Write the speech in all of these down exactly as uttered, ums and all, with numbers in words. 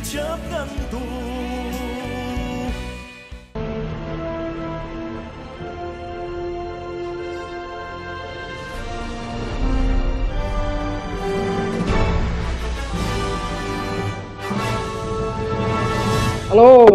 chớp ngăn thù. Alo,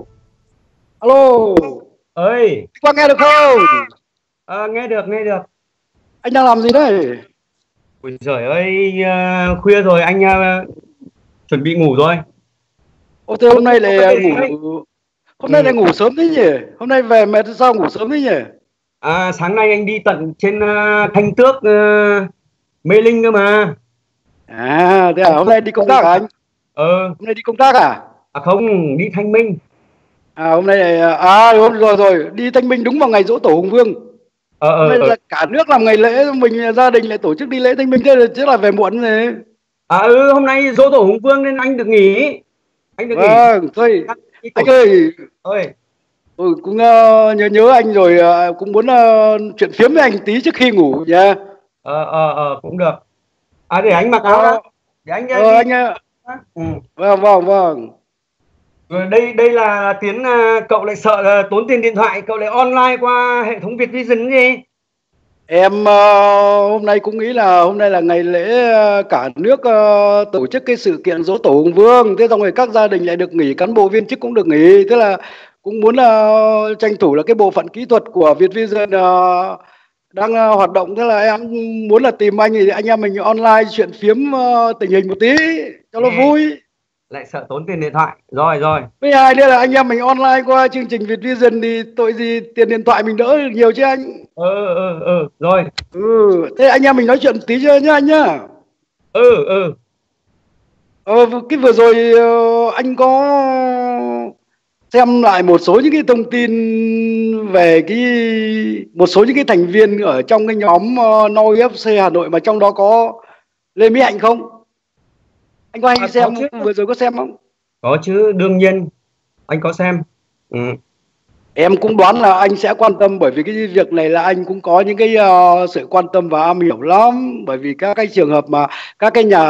alo, Ơi, có nghe được không? à, nghe được, nghe được. Anh đang làm gì đấy? Ôi giời ơi, à, khuya rồi, anh à, chuẩn bị ngủ rồi. Ô thế Có, hôm nay có vấn lại đề gì ngủ, đấy? hôm nay Ừ. lại ngủ sớm thế nhỉ? Hôm nay về mệt sao ngủ sớm thế nhỉ? À, sáng nay anh đi tận trên à, Thanh Tước, à, Mê Linh cơ mà. À, thế à, Anh hôm không, nay đi công không tác à anh? ờ, Hôm nay đi công tác à? à không, đi Thanh Minh. À hôm nay lại, à hôm rồi rồi, đi Thanh Minh đúng vào ngày giỗ tổ Hùng Vương. Ờ, Hôm ờ, nay ờ. là cả nước làm ngày lễ, mình gia đình lại tổ chức đi lễ Thanh Minh, thế là chứ là về muộn rồi. À ừ, hôm nay dỗ tổ Hùng Vương nên anh được nghỉ. Anh được nghỉ. Vâng, thôi, Các cái tổ anh chức ơi, ơi. tôi cũng ờ, nhớ nhớ anh rồi, ờ, cũng muốn ờ, chuyện phiếm với anh tí trước khi ngủ nha. Ờ, ờ, ờ, cũng được. À, để anh mặc áo đã. Ờ, Để anh à, ờ, đi. anh ờ, Ừ. vâng vâng vâng. Rồi đây đây là Tiến, à, cậu lại sợ là tốn tiền điện thoại, cậu lại online qua hệ thống Vietvision gì? Em ờ, hôm nay cũng nghĩ là hôm nay là ngày lễ, ờ, cả nước ờ, tổ chức cái sự kiện giỗ tổ Hùng Vương, thế xong rồi các gia đình lại được nghỉ, cán bộ viên chức cũng được nghỉ, thế là cũng muốn là tranh thủ là cái bộ phận kỹ thuật của Vietvision ờ, đang ờ, hoạt động, thế là em muốn là tìm anh thì anh em mình online chuyện phiếm ờ, tình hình một tí cho nó Ê, vui. lại sợ tốn tiền điện thoại. Rồi rồi. Với hai nữa là anh em mình online qua chương trình Vietvision thì tội gì tiền điện thoại mình đỡ được nhiều chứ anh. Ừ, ừ, ừ, rồi. Ừ, thế anh em mình nói chuyện tí chưa nhá anh nhá. Ừ, ừ. Ờ, cái vừa rồi ờ, anh có xem lại một số những cái thông tin về cái một số những cái thành viên ở trong cái nhóm uh, Noi ép xê Hà Nội mà trong đó có Lê Mỹ Hạnh không? Anh có À, hay có xem chứ. không? Vừa rồi có xem không? Có chứ, đương nhiên. Anh có xem. Ừ. Em cũng đoán là anh sẽ quan tâm, bởi vì cái việc này là anh cũng có những cái ờ, sự quan tâm và am hiểu lắm, bởi vì các cái trường hợp mà các cái nhà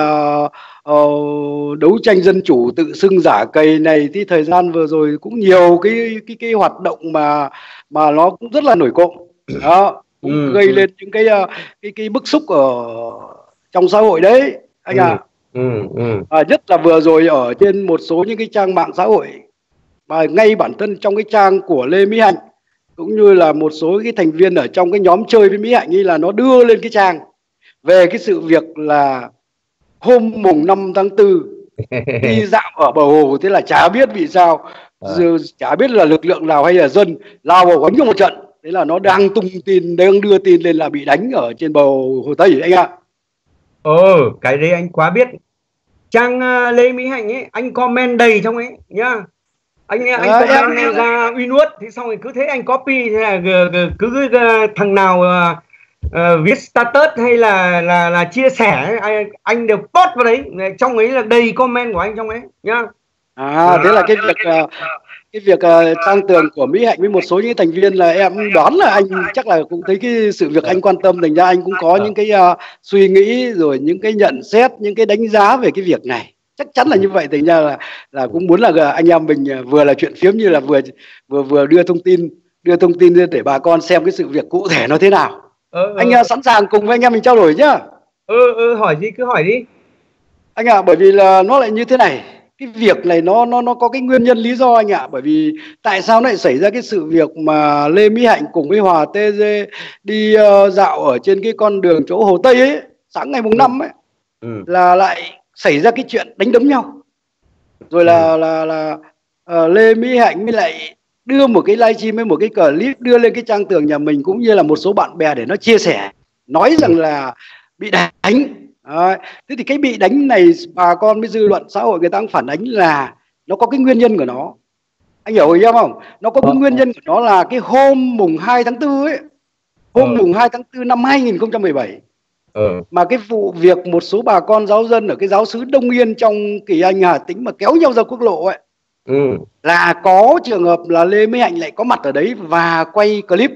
ờ, đấu tranh dân chủ tự xưng giả cầy này thì thời gian vừa rồi cũng nhiều cái cái cái hoạt động mà mà nó cũng rất là nổi cộm đó, cũng Ừ, gây ừ, lên những cái ờ, cái cái bức xúc ở trong xã hội đấy anh ừ, ạ. ừ, ừ. À, nhất là vừa rồi ở trên một số những cái trang mạng xã hội, và ngay bản thân trong cái trang của Lê Mỹ Hạnh cũng như là một số cái thành viên ở trong cái nhóm chơi với Mỹ Hạnh ấy, là nó đưa lên cái trang về cái sự việc là hôm mùng năm tháng tư đi dạo ở bờ hồ, thế là chả biết vì sao, Ờ. giờ chả biết là lực lượng nào hay là dân lao vào đánh cho một trận, thế là nó đang tung tin, đang đưa tin lên là bị đánh ở trên bờ hồ Tây anh ạ. Ừ, cái đấy anh quá biết. Trang à, Lê Mỹ Hạnh ấy, anh comment đầy trong ấy nhá. Anh anh À, em comment ra uy nuốt thì xong rồi cứ thế anh copy, thế là cứ, cứ, cứ, cứ thằng nào uh, uh, viết status hay là là là chia sẻ anh, anh đều post vào đấy, trong ấy là đầy comment của anh trong ấy nhá. à thế là cái việc ờ, cái việc ờ, trang tường của Mỹ Hạnh với một số những thành viên là em đoán là anh chắc là cũng thấy cái sự việc anh quan tâm, thành ra anh cũng có Ờ. những cái ờ, suy nghĩ rồi những cái nhận xét, những cái đánh giá về cái việc này, chắc chắn là như vậy, thành ra là là cũng muốn là anh em mình ờ, vừa là chuyện phiếm như là vừa vừa vừa đưa thông tin đưa thông tin lên để bà con xem cái sự việc cụ thể nó thế nào. ờ, Anh ờ, ờ, sẵn sàng cùng với anh em mình trao đổi nhá. ờ, ờ, hỏi gì cứ hỏi đi. Anh ạ, bởi vì là nó lại như thế này, cái việc này nó nó nó có cái nguyên nhân lý do anh ạ, bởi vì tại sao nó lại xảy ra cái sự việc mà Lê Mỹ Hạnh cùng với Hòa tê giê đi ờ, dạo ở trên cái con đường chỗ Hồ Tây ấy, sáng ngày mùng Ừ, năm ấy, ừ, là lại xảy ra cái chuyện đánh đấm nhau, rồi ừ, là là là ờ, Lê Mỹ Hạnh mới lại đưa một cái livestream với một cái clip đưa lên cái trang tường nhà mình cũng như là một số bạn bè để nó chia sẻ, nói ừ, rằng là bị đánh. Đấy. Thế thì cái bị đánh này bà con với dư luận xã hội người ta cũng phản ánh là nó có cái nguyên nhân của nó, anh hiểu ý em không? Nó có ờ, cái nguyên ờ, nhân của nó là cái hôm mùng hai tháng tư ấy, hôm ờ, mùng hai tháng tư năm hai nghìn không trăm mười bảy, ờ, mà cái vụ việc một số bà con giáo dân ở cái giáo xứ Đông Yên trong Kỳ Anh Hà Tĩnh mà kéo nhau ra quốc lộ ấy, ừ, là có trường hợp là Lê Mỹ Hạnh lại có mặt ở đấy và quay clip,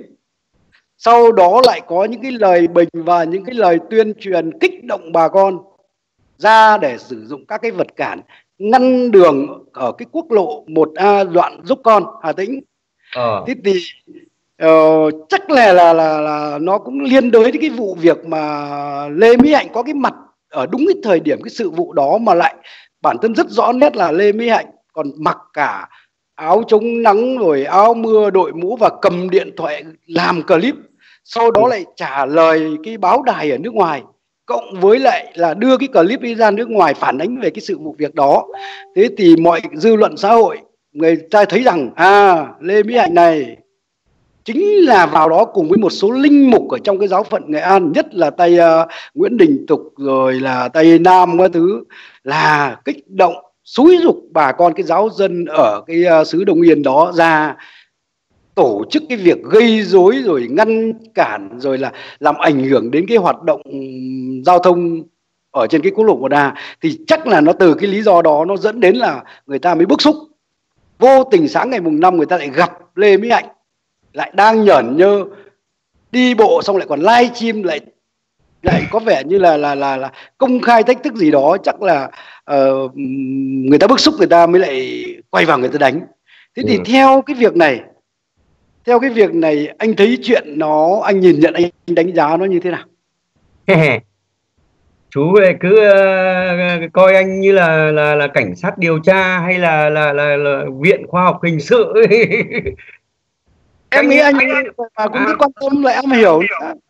sau đó lại có những cái lời bình và những cái lời tuyên truyền kích động bà con ra để sử dụng các cái vật cản ngăn đường ở cái quốc lộ một A đoạn Dốc Con, Hà Tĩnh. Ờ. Thế thì uh, chắc là, là là là nó cũng liên đới đến cái vụ việc mà Lê Mỹ Hạnh có cái mặt ở đúng cái thời điểm cái sự vụ đó, mà lại bản thân rất rõ nét là Lê Mỹ Hạnh còn mặc cả áo chống nắng rồi áo mưa, đội mũ và cầm điện thoại làm clip, sau đó lại trả lời cái báo đài ở nước ngoài, cộng với lại là đưa cái clip đi ra nước ngoài phản ánh về cái sự vụ việc đó. Thế thì mọi dư luận xã hội người ta thấy rằng à, Lê Mỹ Hạnh này chính là vào đó cùng với một số linh mục ở trong cái giáo phận Nghệ An, nhất là tay uh, Nguyễn Đình Tục rồi là tay Nam các thứ, là kích động xúi giục bà con cái giáo dân ở cái uh, xứ Đông Yên đó ra tổ chức cái việc gây rối rồi ngăn cản rồi là làm ảnh hưởng đến cái hoạt động giao thông ở trên cái quốc lộ một A. Thì chắc là nó từ cái lý do đó nó dẫn đến là người ta mới bức xúc. Vô tình sáng ngày mùng năm người ta lại gặp Lê Mỹ Hạnh, lại đang nhởn nhơ đi bộ, xong lại còn live stream, lại lại có vẻ như là là là, là công khai thách thức gì đó. Chắc là uh, người ta bức xúc, người ta mới lại quay vào người ta đánh. Thế thì ừ. theo cái việc này theo cái việc này anh thấy chuyện nó, anh nhìn nhận, anh đánh giá nó như thế nào? Chú cứ uh, coi anh như là là là cảnh sát điều tra hay là là là, là viện khoa học hình sự. Em nghĩ anh, anh mà cũng à, rất quan tâm lại em hiểu.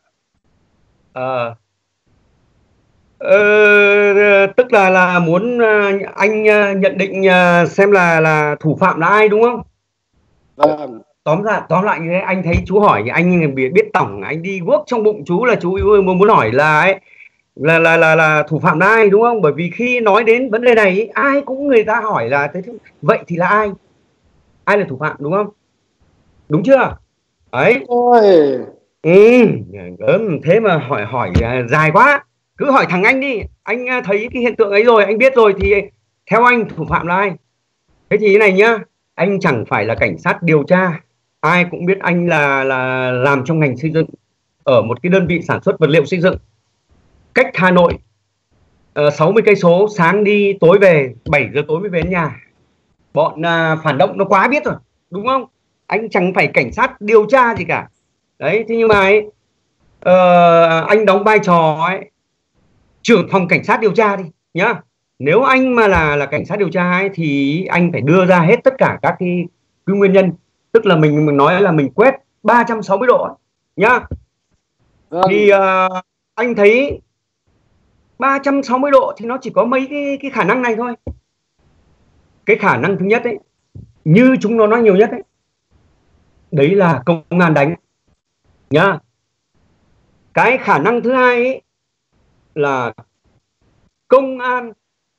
À, ờ, tức là là muốn anh nhận định xem là là thủ phạm là ai đúng không? Vâng. Tóm lại tóm lại như thế, anh thấy chú hỏi anh biết, biết tổng anh đi guốc trong bụng chú là chú muốn hỏi là ấy là là là là thủ phạm là ai đúng không? Bởi vì khi nói đến vấn đề này ấy, ai cũng người ta hỏi là thế vậy thì là ai? Ai là thủ phạm đúng không? Đúng chưa? Đấy. Ôi. Ừ, thế mà hỏi hỏi dài quá. Cứ hỏi thằng anh đi. Anh thấy cái hiện tượng ấy rồi, anh biết rồi thì theo anh thủ phạm là ai? Thế thì thế này nhá, anh chẳng phải là cảnh sát điều tra. Ai cũng biết anh là là làm trong ngành xây dựng ở một cái đơn vị sản xuất vật liệu xây dựng cách Hà Nội uh, sáu mươi cây số, sáng đi tối về, bảy giờ tối mới về đến nhà. Bọn uh, phản động nó quá biết rồi, đúng không? Anh chẳng phải cảnh sát điều tra gì cả. Đấy, thế nhưng mà ấy, uh, anh đóng vai trò ấy, trưởng phòng cảnh sát điều tra đi nhá. Nếu anh mà là là cảnh sát điều tra ấy, thì anh phải đưa ra hết tất cả các cái, cái nguyên nhân. Tức là mình mình nói là mình quét ba trăm sáu mươi độ ấy, nhá. Vâng. Thì uh, anh thấy ba trăm sáu mươi độ thì nó chỉ có mấy cái, cái khả năng này thôi. Cái khả năng thứ nhất ấy, như chúng nó nói nhiều nhất ấy, đấy là công an đánh nhá. Cái khả năng thứ hai ấy là công an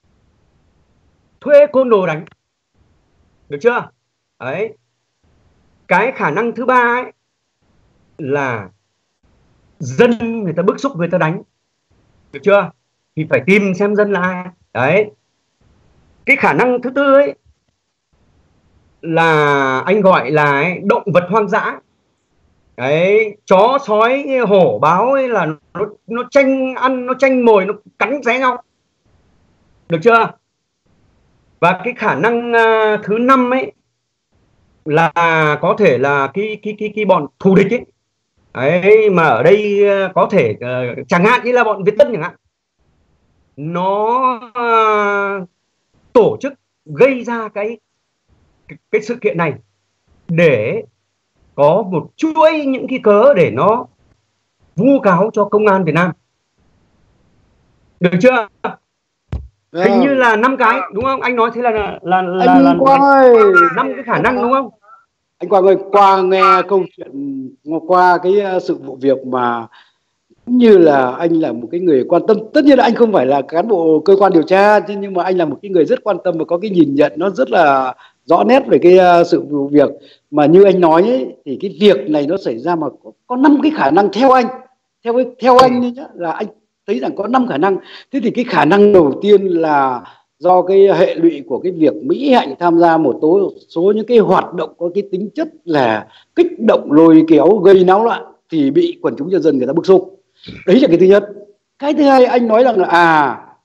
thuê côn đồ đánh, được chưa? Đấy. Cái khả năng thứ ba ấy là dân người ta bức xúc người ta đánh, được chưa? Thì phải tìm xem dân là ai. Đấy. Cái khả năng thứ tư ấy là anh gọi là ấy, động vật hoang dã. Đấy, chó sói hổ báo ấy là nó, nó tranh ăn, nó tranh mồi, nó cắn xé nhau, được chưa? Và cái khả năng uh, thứ năm ấy là có thể là cái cái cái cái bọn thù địch ấy. Đấy, mà ở đây uh, có thể uh, chẳng hạn như là bọn Việt Tân chẳng hạn, nó uh, tổ chức gây ra cái, cái cái sự kiện này để có một chuỗi những cái cớ để nó vu cáo cho công an Việt Nam, được chưa? Vâng. Hình như là năm cái đúng không? Anh nói thế là là là là, là năm cái khả năng đúng không? Anh Quang ơi, qua nghe câu chuyện, qua cái sự vụ việc mà như là anh là một cái người quan tâm, tất nhiên là anh không phải là cán bộ cơ quan điều tra, nhưng mà anh là một cái người rất quan tâm và có cái nhìn nhận nó rất là rõ nét về cái sự vụ việc. Mà như anh nói ấy, thì cái việc này nó xảy ra mà có năm cái khả năng theo anh, theo theo anh nhá, là anh thấy rằng có năm khả năng. Thế thì cái khả năng đầu tiên là do cái hệ lụy của cái việc Mỹ Hạnh tham gia một số, số những cái hoạt động có cái tính chất là kích động, lôi kéo, gây náo loạn thì bị quần chúng nhân dân người ta bức xúc. Đấy là cái thứ nhất. Cái thứ hai anh nói rằng là à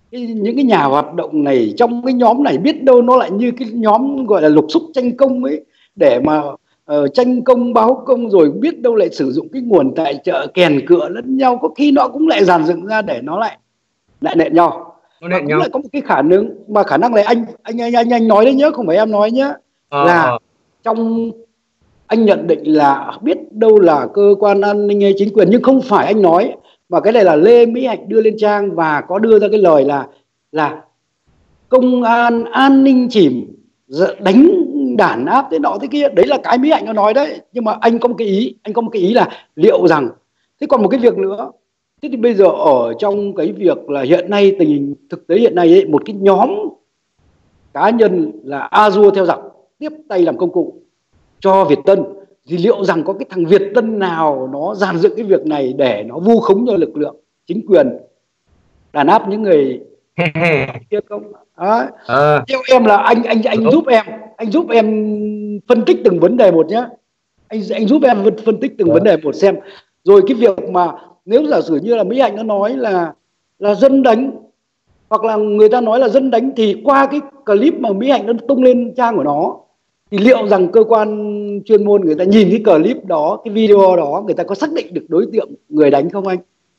cái, những cái nhà hoạt động này trong cái nhóm này biết đâu nó lại như cái nhóm gọi là lục xúc tranh công ấy, để mà uh, tranh công báo công, rồi biết đâu lại sử dụng cái nguồn tài trợ kèn cựa lẫn nhau, có khi nó cũng lại dàn dựng ra để nó lại lại nện nhau. Và cũng nhau. lại có một cái khả năng, mà khả năng này anh anh anh anh, anh nói đấy nhớ, không phải em nói nhớ, ờ, là ờ. trong anh nhận định là biết đâu là cơ quan an ninh hay chính quyền, nhưng không phải anh nói, mà cái này là Lê Mỹ Hạnh đưa lên trang và có đưa ra cái lời là là công an an ninh chìm đánh đàn áp thế nọ thế kia, đấy là cái Mỹ Hạnh nó nói đấy. Nhưng mà anh có một cái ý, anh có một cái ý là liệu rằng, thế còn một cái việc nữa, thế thì bây giờ ở trong cái việc là hiện nay tình hình thực tế hiện nay ấy, một cái nhóm cá nhân là A-dua theo giặc tiếp tay làm công cụ cho Việt Tân, thì liệu rằng có cái thằng Việt Tân nào nó dàn dựng cái việc này để nó vu khống cho lực lượng chính quyền, đàn áp những người kia không? Đấy. À. Theo em là anh anh anh Đúng. giúp em, anh giúp em phân tích từng vấn đề một nhé. Anh anh giúp em phân tích từng Đúng. vấn đề một xem. Rồi cái việc mà nếu giả sử như là Mỹ Hạnh nó nói là là dân đánh, hoặc là người ta nói là dân đánh, thì qua cái clip mà Mỹ Hạnh nó tung lên trang của nó, thì liệu rằng cơ quan chuyên môn người ta nhìn cái clip đó, cái video đó, người ta có xác định được đối tượng người đánh không anh?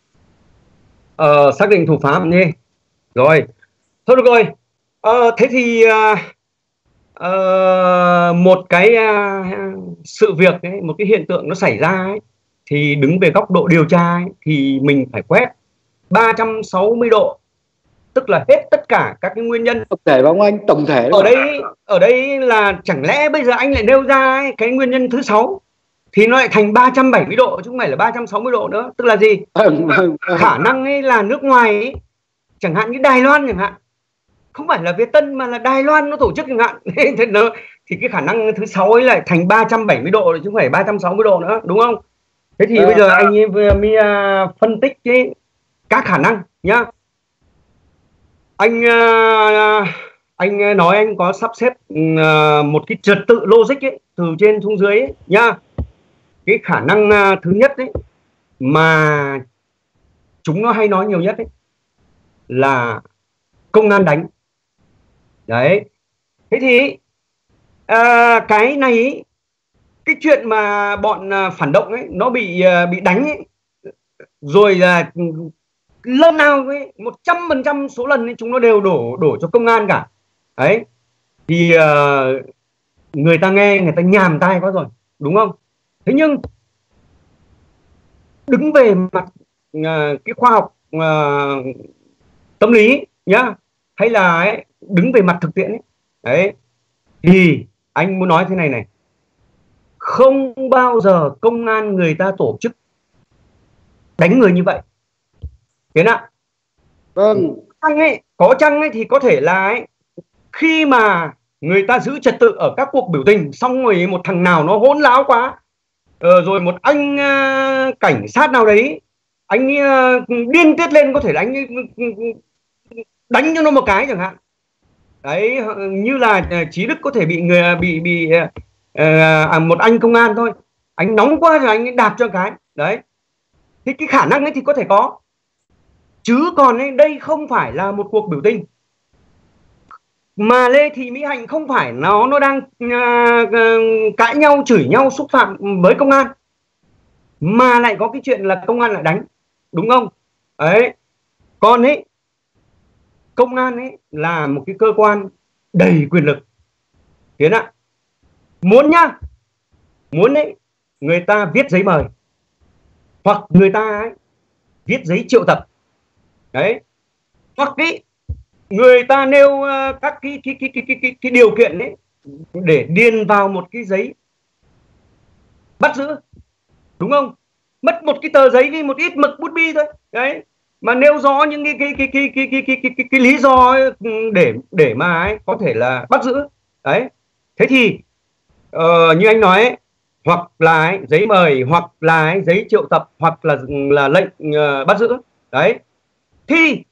Ờ, xác định thủ phạm đi. Rồi, thôi được rồi. Ờ, thế thì uh, uh, một cái uh, sự việc ấy, một cái hiện tượng nó xảy ra ấy, thì đứng về góc độ điều tra ấy, thì mình phải quét ba trăm sáu mươi độ, tức là hết tất cả các cái nguyên nhân tổng thể, không anh? Tổng thể ở đây ở đây là chẳng lẽ bây giờ anh lại nêu ra ấy, cái nguyên nhân thứ sáu thì nó lại thành ba trăm bảy mươi độ chứ không phải là ba trăm sáu mươi độ nữa. Tức là gì? Khả năng ấy là nước ngoài ấy, chẳng hạn như Đài Loan chẳng hạn, không phải là Việt Tân mà là Đài Loan nó tổ chức chẳng hạn thì cái khả năng thứ sáu ấy lại thành ba trăm bảy mươi độ chứ không phải ba trăm sáu mươi độ nữa, đúng không? Thế thì à, bây giờ à. anh vừa mới uh, phân tích cái các khả năng nhá. Anh uh, anh nói anh có sắp xếp uh, một cái trật tự logic ấy, từ trên xuống dưới ấy, nhá. Cái khả năng uh, thứ nhất ấy mà chúng nó hay nói nhiều nhất ấy là công an đánh. Đấy. Thế thì à, cái này ấy, cái chuyện mà bọn phản động ấy nó bị bị đánh ấy, rồi là lần nào ấy một trăm phần trăm số lần ấy, chúng nó đều đổ đổ cho công an cả. Đấy. Thì uh, người ta nghe người ta nhàm tai quá rồi, đúng không? Thế nhưng đứng về mặt uh, cái khoa học uh, tâm lý nhá, hay là ấy, đứng về mặt thực tiễn ấy, đấy, thì anh muốn nói thế này này, không bao giờ công an người ta tổ chức đánh người như vậy, thế nào? Vâng. Chăng ấy, có chăng ấy thì có thể là ấy, khi mà người ta giữ trật tự ở các cuộc biểu tình, xong rồi một thằng nào nó hỗn láo quá, ờ, rồi một anh uh, cảnh sát nào đấy, anh uh, điên tiết lên, có thể đánh đánh cho nó một cái chẳng hạn. Đấy, như là Chí Đức có thể bị người bị bị uh, một anh công an thôi, anh nóng quá rồi anh đạp cho cái. Đấy, thì cái khả năng ấy thì có thể có, chứ còn ấy, đây không phải là một cuộc biểu tình mà Lê Thị Mỹ Hạnh không phải nó nó đang uh, uh, cãi nhau, chửi nhau, xúc phạm với công an, mà lại có cái chuyện là công an lại đánh, đúng không? Đấy, còn ấy, công an ấy là một cái cơ quan đầy quyền lực, Tiến ạ. Muốn nhá, muốn đấy, người ta viết giấy mời, hoặc người ta ấy, viết giấy triệu tập, đấy, hoặc ấy, người ta nêu uh, các cái cái, cái, cái, cái, cái, cái điều kiện đấy để điền vào một cái giấy bắt giữ, đúng không? Mất một cái tờ giấy đi, một ít mực bút bi thôi, đấy, mà nêu rõ những cái cái cái cái cái cái cái, cái, cái, cái lý do để để mà ấy, có thể là bắt giữ. Đấy, thế thì uh, như anh nói ấy, hoặc là ấy, giấy mời, hoặc là ấy, giấy triệu tập, hoặc là là lệnh uh, bắt giữ. Đấy, thì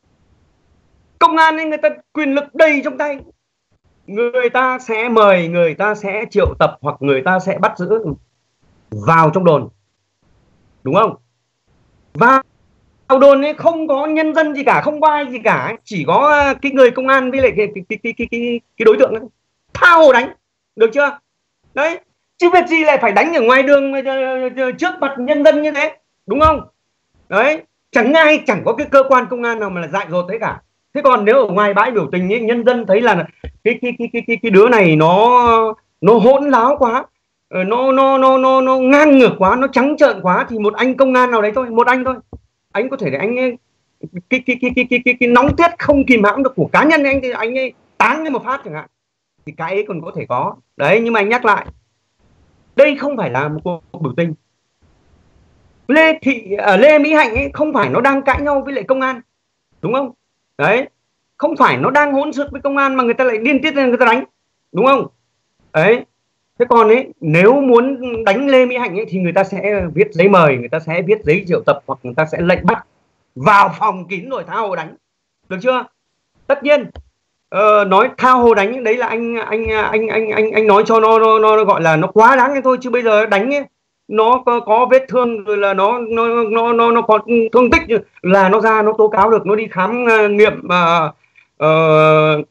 công an ấy, người ta quyền lực đầy trong tay, người ta sẽ mời, người ta sẽ triệu tập, hoặc người ta sẽ bắt giữ vào trong đồn, đúng không? Và đồn ấy không có nhân dân gì cả, không có ai gì cả, chỉ có cái người công an với lại cái cái cái cái cái, cái, cái đối tượng ấy. Tha hồ đánh, được chưa? Đấy, chứ việc gì lại phải đánh ở ngoài đường trước mặt nhân dân như thế, đúng không? Đấy, chẳng ai, chẳng có cái cơ quan công an nào mà là dại dột thế cả. Thế còn nếu ở ngoài bãi biểu tình ấy, nhân dân thấy là cái cái cái cái cái, cái đứa này nó nó hỗn láo quá, nó nó nó nó nó ngang ngược quá, nó trắng trợn quá, thì một anh công an nào đấy thôi, một anh thôi, anh có thể để anh ấy, cái cái cái cái cái cái, cái nóng tiết không kìm hãm được của cá nhân anh thì anh ấy tán lên một phát chẳng hạn, thì cái ấy còn có thể có. Đấy, nhưng mà anh nhắc lại, đây không phải là một cuộc biểu tình. Lê Thị à, Lê Mỹ Hạnh ấy không phải nó đang cãi nhau với lại công an, đúng không? Đấy, không phải nó đang hỗn xược với công an mà người ta lại điên tiết lên người ta đánh, đúng không? Đấy, thế còn ấy, nếu muốn đánh Lê Mỹ Hạnh ấy thì người ta sẽ viết giấy mời, người ta sẽ viết giấy triệu tập, hoặc người ta sẽ lệnh bắt vào phòng kín rồi tha hồ đánh, được chưa? Tất nhiên uh, nói tha hồ đánh đấy là anh anh anh anh anh anh nói cho nó nó, nó gọi là nó quá đáng thôi, chứ bây giờ đánh ấy, nó có, có vết thương rồi là nó nó nó nó nó có thương tích là nó ra nó tố cáo được, nó đi khám uh, nghiệm uh, uh,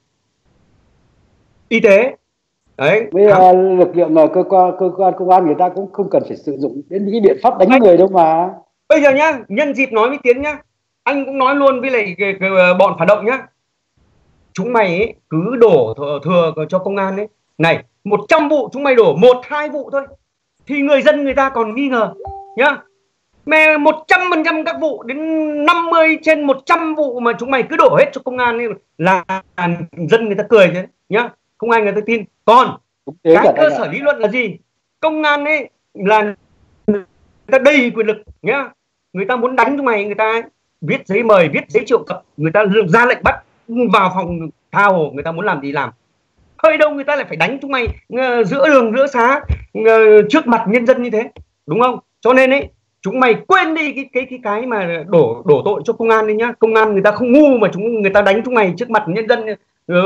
y tế. Đấy, với uh, lực lượng uh, cơ quan cơ quan công an người ta cũng không cần phải sử dụng đến những cái biện pháp đánh người đâu mà. Bây giờ nhá, nhân dịp nói với Tiến nhá, anh cũng nói luôn với lại cái, cái, bọn phản động nhá, chúng mày ấy, cứ đổ thừa, thừa cho công an ấy này, một trăm vụ chúng mày đổ một hai vụ thôi thì người dân người ta còn nghi ngờ nhá. Mà một trăm phần trăm các vụ đến năm mươi trên một trăm vụ mà chúng mày cứ đổ hết cho công an ấy là dân người ta cười chứ nhá, không ai người ta tin. Còn cái cơ sở lý luận là gì? Công an ấy là người ta đầy quyền lực nhá, người ta muốn đánh chúng mày, người ta viết giấy mời, viết giấy triệu tập, người ta ra lệnh bắt vào phòng tha hồ, người ta muốn làm gì làm. Hơi đâu người ta lại phải đánh chúng mày uh, giữa đường giữa xá, uh, trước mặt nhân dân như thế, đúng không? Cho nên ấy, chúng mày quên đi cái cái cái cái mà đổ đổ tội cho công an đi nhá. Công an người ta không ngu mà chúng người ta đánh chúng mày trước mặt nhân dân uh,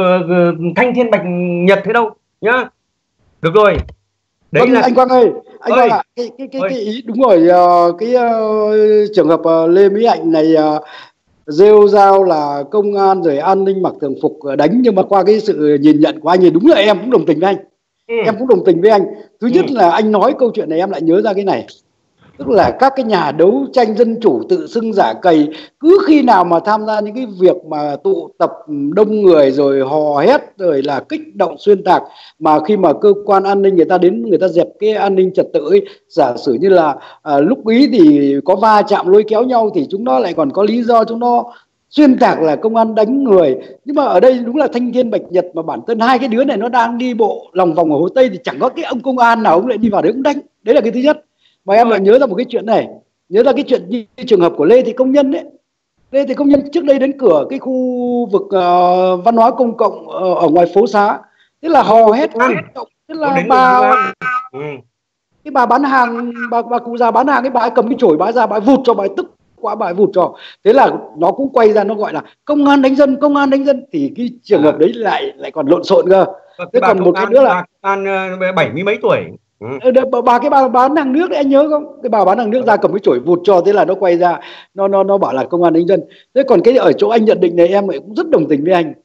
uh, thanh thiên bạch nhật thế đâu nhá. Được rồi. Đấy vâng, là anh Quang ơi, anh Quang ạ, cái cái cái, cái ý đúng rồi, uh, cái uh, trường hợp uh, Lê Mỹ Hạnh này uh, rêu rao là công an rồi an ninh mặc thường phục đánh, nhưng mà qua cái sự nhìn nhận của anh thì đúng là em cũng đồng tình với anh. Ừ. Em cũng đồng tình với anh. Thứ nhất ừ. là anh nói câu chuyện này em lại nhớ ra cái này, tức là các cái nhà đấu tranh dân chủ tự xưng giả cầy, cứ khi nào mà tham gia những cái việc mà tụ tập đông người rồi hò hét rồi là kích động xuyên tạc, mà khi mà cơ quan an ninh người ta đến người ta dẹp cái an ninh trật tự ấy, giả sử như là à, lúc ý thì có va chạm lôi kéo nhau thì chúng nó lại còn có lý do chúng nó xuyên tạc là công an đánh người. Nhưng mà ở đây đúng là thanh thiên bạch nhật, mà bản thân hai cái đứa này nó đang đi bộ lòng vòng ở Hồ Tây thì chẳng có cái ông công an nào ông lại đi vào đấy cũng đánh. Đấy là cái thứ nhất. Mà em lại nhớ ra một cái chuyện này, nhớ ra cái chuyện như trường hợp của Lê Thị Công Nhân đấy. Lê Thị Công Nhân trước đây đến cửa cái khu vực uh, văn hóa công cộng uh, ở ngoài phố xá, thế là hò hét kích động, thế là bà ừ. cái bà bán hàng, bà bà cụ già bán hàng, cái bà ấy cầm cái chổi bà ấy ra, bà ấy vụt cho, bà ấy tức quá bà ấy vụt cho, thế là nó cũng quay ra nó gọi là công an đánh dân, công an đánh dân, thì cái trường hợp đấy lại lại còn lộn xộn cơ. Thế còn một cái nữa là an bảy mươi mấy tuổi. Ừ. Bà cái bà bán hàng nước đấy anh nhớ không, cái bà bán hàng nước ra cầm cái chổi vụt cho, thế là nó quay ra nó nó nó bảo là công an đánh dân. Thế còn cái ở chỗ anh nhận định này em cũng rất đồng tình với anh.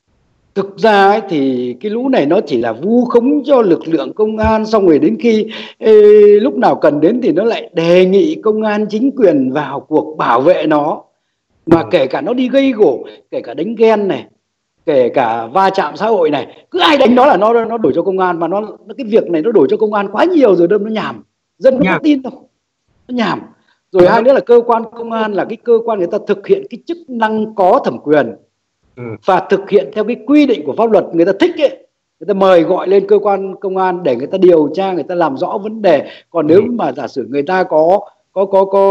Thực ra ấy, thì cái lũ này nó chỉ là vu khống cho lực lượng công an, xong rồi đến khi ê, lúc nào cần đến thì nó lại đề nghị công an chính quyền vào cuộc bảo vệ nó, mà kể cả nó đi gây gổ, kể cả đánh ghen này, kể cả va chạm xã hội này, cứ ai đánh nó là nó nó đổ cho công an. Mà nó cái việc này nó đổ cho công an quá nhiều rồi, đâm nó nhảm, dân nó không tin đâu, nó nhảm. Rồi hai nữa là cơ quan công an là cái cơ quan người ta thực hiện cái chức năng có thẩm quyền ừ. và thực hiện theo cái quy định của pháp luật. Người ta thích ấy, người ta mời gọi lên cơ quan công an để người ta điều tra, người ta làm rõ vấn đề. Còn nếu ừ. mà giả sử người ta có có có có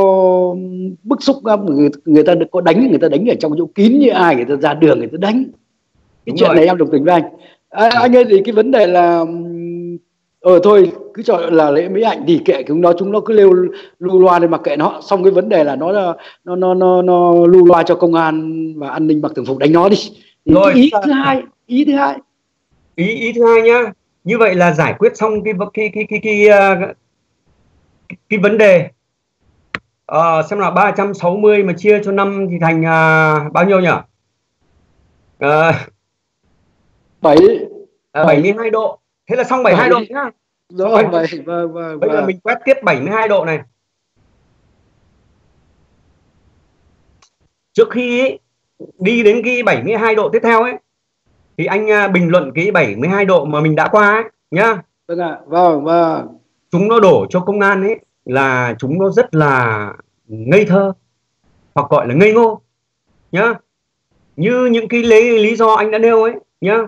bức xúc, người, người ta có đánh, người ta đánh ở trong chỗ kín như ai, người ta ra đường người ta đánh. Cái đúng chuyện rồi. Này em đồng tình với anh. À, anh ơi, thì cái vấn đề là ờ thôi cứ cho là Lê Mỹ Hạnh thì kệ chúng nó, chúng nó cứ lêu lưu loa lên mà kệ nó. Xong cái vấn đề là nó nó nó nó, nó lưu loa cho công an và an ninh mặc thường phục đánh nó đi. Thì rồi, ý thứ hai, ý thứ hai. Ý ý thứ hai nhá. Như vậy là giải quyết xong cái cái cái cái cái cái, cái, cái vấn đề Ờ, xem là ba trăm sáu mươi mà chia cho năm thì thành à, bao nhiêu nhỉ? À, bảy à, bảy mươi hai độ. Thế là xong bảy mươi hai độ nhá. Rồi, vậy vâng vâng. Bây giờ mình quét tiếp bảy mươi hai độ này. Trước khi ấy, đi đến cái bảy mươi hai độ tiếp theo ấy thì anh à, bình luận cái bảy mươi hai độ mà mình đã qua ấy nhá. Vâng ạ, vâng vâng. Chúng nó đổ cho công an ấy là chúng nó rất là ngây thơ, hoặc gọi là ngây ngô nhá. Như những cái lý, lý do anh đã nêu ấy nhá.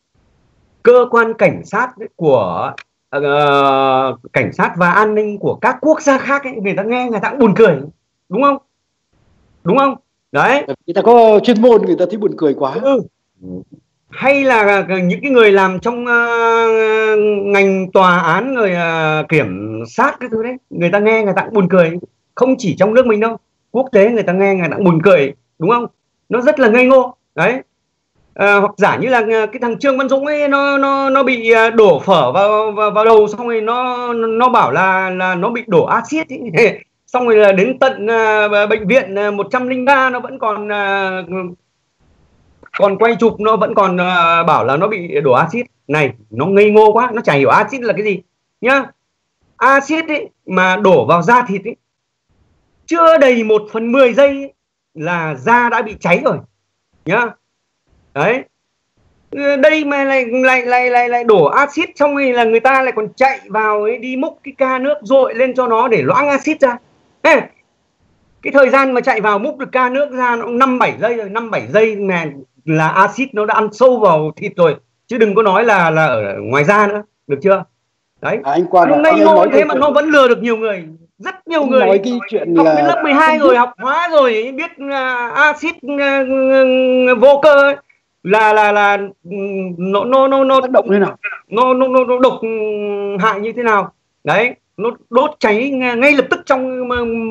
Cơ quan cảnh sát của uh, cảnh sát và an ninh của các quốc gia khác ấy, người ta nghe người ta cũng buồn cười, đúng không? Đúng không? Đấy. Người ta có chuyên môn, người ta thấy buồn cười quá. Ừ. Hay là những cái người làm trong uh, ngành tòa án, người uh, kiểm sát cái thứ đấy, người ta nghe người ta cũng buồn cười. Không chỉ trong nước mình đâu, quốc tế người ta nghe người ta cũng buồn cười, đúng không? Nó rất là ngây ngô đấy. À, hoặc giả như là cái thằng Trương Văn Dũng ấy, nó nó nó bị đổ phở vào vào, vào đầu, xong rồi nó nó bảo là là nó bị đổ axit ấy. Xong rồi là đến tận uh, bệnh viện một trăm linh ba nó vẫn còn uh, còn quay chụp, nó vẫn còn uh, bảo là nó bị đổ axit. Này, nó ngây ngô quá, nó chả hiểu axit là cái gì nhá. Axit ấy mà đổ vào da thịt ấy, chưa đầy một phần mười giây ấy, là da đã bị cháy rồi nhá. Đấy, đây mà lại lại lại lại lại đổ axit, xong rồi là người ta lại còn chạy vào ấy, đi múc cái ca nước dội lên cho nó để loãng axit ra. Ê, cái thời gian mà chạy vào múc được ca nước ra nó năm bảy giây rồi, năm bảy giây mà là axit nó đã ăn sâu vào thịt rồi, chứ đừng có nói là là ở ngoài da nữa, được chưa? Đấy, à, anh Quang nó à, ngây anh, ngô anh thế mà nó vẫn lừa được nhiều người, rất nhiều anh người nói cái chuyện học là đến lớp mười hai rồi, học hóa rồi, biết uh, axit uh, vô cơ ấy, là là là nó nó nó nó tác động thế nào, nó nó nó, nó độc hại như thế nào. Đấy, nó đốt cháy ngay lập tức trong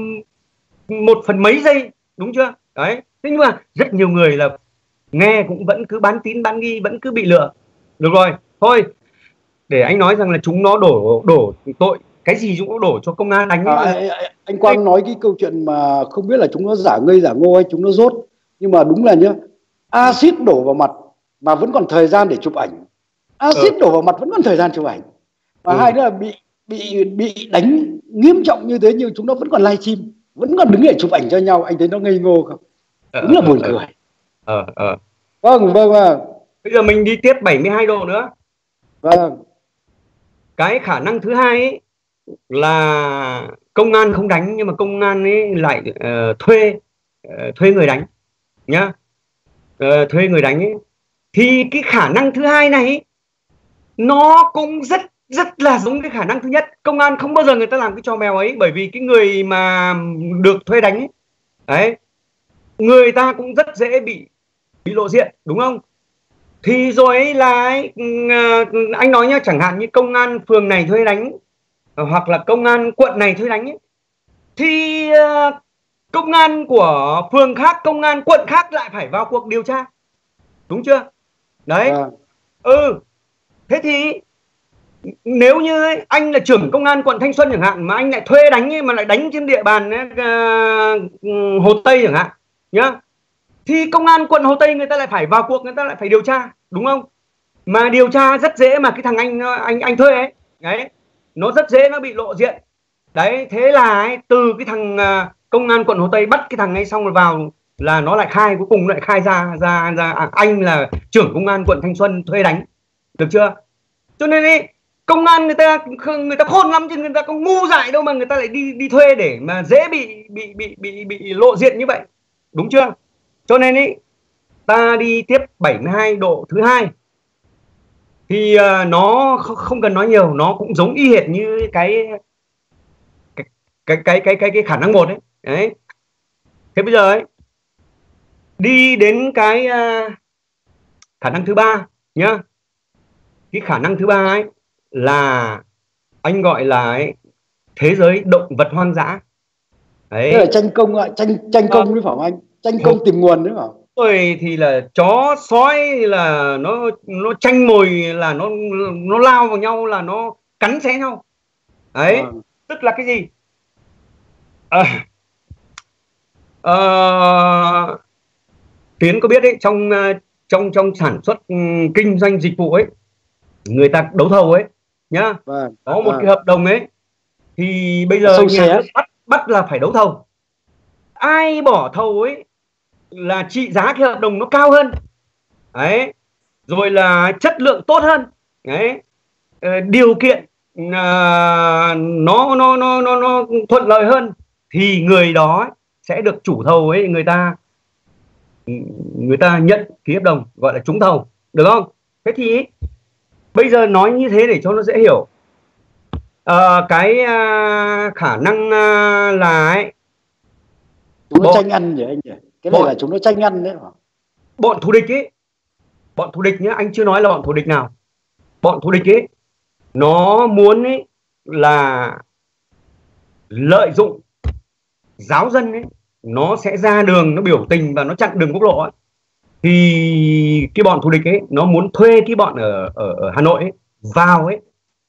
một phần mấy giây, đúng chưa? Đấy, thế nhưng mà rất nhiều người là nghe cũng vẫn cứ bán tín bán nghi, vẫn cứ bị lừa. Được rồi, thôi để anh nói rằng là chúng nó đổ đổ tội cái gì chúng nó đổ cho công an đánh à, anh, anh Quang nói cái câu chuyện mà không biết là chúng nó giả ngây giả ngô hay chúng nó dốt, nhưng mà đúng là nhá, axit đổ vào mặt mà vẫn còn thời gian để chụp ảnh, axit ừ. đổ vào mặt vẫn còn thời gian chụp ảnh, và ừ. hai nữa là bị bị bị đánh nghiêm trọng như thế nhưng chúng nó vẫn còn livestream, vẫn còn đứng để chụp ảnh cho nhau. Anh thấy nó ngây ngô không? Ờ, đúng là buồn cười. Ờ ờ. Vâng vâng vâng. Bây giờ mình đi tiếp bảy mươi hai độ nữa. Vâng. Cái khả năng thứ hai ấy là công an không đánh, nhưng mà công an ấy lại uh, thuê uh, thuê người đánh nhá. Uh, thuê người đánh ấy. Thì cái khả năng thứ hai này ấy, nó cũng rất rất là giống cái khả năng thứ nhất. Công an không bao giờ người ta làm cái trò mèo ấy, bởi vì cái người mà được thuê đánh ấy, đấy, người ta cũng rất dễ bị bị lộ diện, đúng không? Thì rồi ấy là ấy, anh nói nhá, chẳng hạn như công an phường này thuê đánh, hoặc là công an quận này thuê đánh ấy, thì uh, công an của phường khác, công an quận khác lại phải vào cuộc điều tra, đúng chưa? Đấy. À. Ừ. Thế thì nếu như ấy, anh là trưởng công an quận Thanh Xuân chẳng hạn, mà anh lại thuê đánh ấy, mà lại đánh trên địa bàn ấy, uh, Hồ Tây chẳng hạn nhá, thì công an quận Hồ Tây người ta lại phải vào cuộc, người ta lại phải điều tra, đúng không? Mà điều tra rất dễ, mà cái thằng anh anh anh thuê ấy, đấy, nó rất dễ nó bị lộ diện. Đấy, thế là ấy, từ cái thằng uh, công an quận Hồ Tây bắt cái thằng ấy xong rồi vào là nó lại khai, cuối cùng lại khai ra ra ra à, anh là trưởng công an quận Thanh Xuân thuê đánh, được chưa? Cho nên ấy, công an người ta người ta khôn lắm chứ người ta có ngu dại đâu mà người ta lại đi đi thuê để mà dễ bị bị bị bị bị lộ diện như vậy, đúng chưa? Cho nên ấy, ta đi tiếp bảy mươi hai độ thứ hai thì uh, nó không cần nói nhiều, nó cũng giống y hệt như cái cái cái cái cái cái, cái khả năng một ấy. Đấy. Thế bây giờ ấy, đi đến cái uh, khả năng thứ ba nhá. Cái khả năng thứ ba ấy là anh gọi là ấy, thế giới động vật hoang dã. Đấy. Thế là tranh công ạ, tranh tranh công đấy phải không anh? Tranh công tìm nguồn đấy phải không? Rồi thì là chó sói là nó nó tranh mồi, là nó nó lao vào nhau, là nó cắn xé nhau. Đấy, à. Tức là cái gì? À, Ờ, Tiến có biết đấy, trong trong trong sản xuất um, kinh doanh dịch vụ ấy, người ta đấu thầu ấy nhá, Vâng, có một vâng. cái hợp đồng ấy, thì bây giờ Sâu nhà xé. nước bắt bắt là phải đấu thầu. Ai bỏ thầu ấy là trị giá cái hợp đồng nó cao hơn đấy, rồi là chất lượng tốt hơn đấy, ờ, điều kiện à, nó, nó nó nó nó thuận lợi hơn, thì người đó ấy, sẽ được chủ thầu ấy, người ta người ta nhận ký hợp đồng, gọi là trúng thầu, được không? Thế thì bây giờ nói như thế để cho nó dễ hiểu. Ờ, cái à, khả năng à, là ấy, Chúng nó bọn tranh ăn nhỉ anh nhỉ? Cái này bọn là chúng nó tranh ăn đấy. bọn thù địch ấy, bọn thù địch nhé, anh chưa nói là bọn thù địch nào. Bọn thù địch ấy nó muốn ấy là lợi dụng giáo dân ấy, nó sẽ ra đường nó biểu tình và nó chặn đường quốc lộ ấy. Thì cái bọn thù địch ấy nó muốn thuê cái bọn ở ở, ở Hà Nội ấy, vào ấy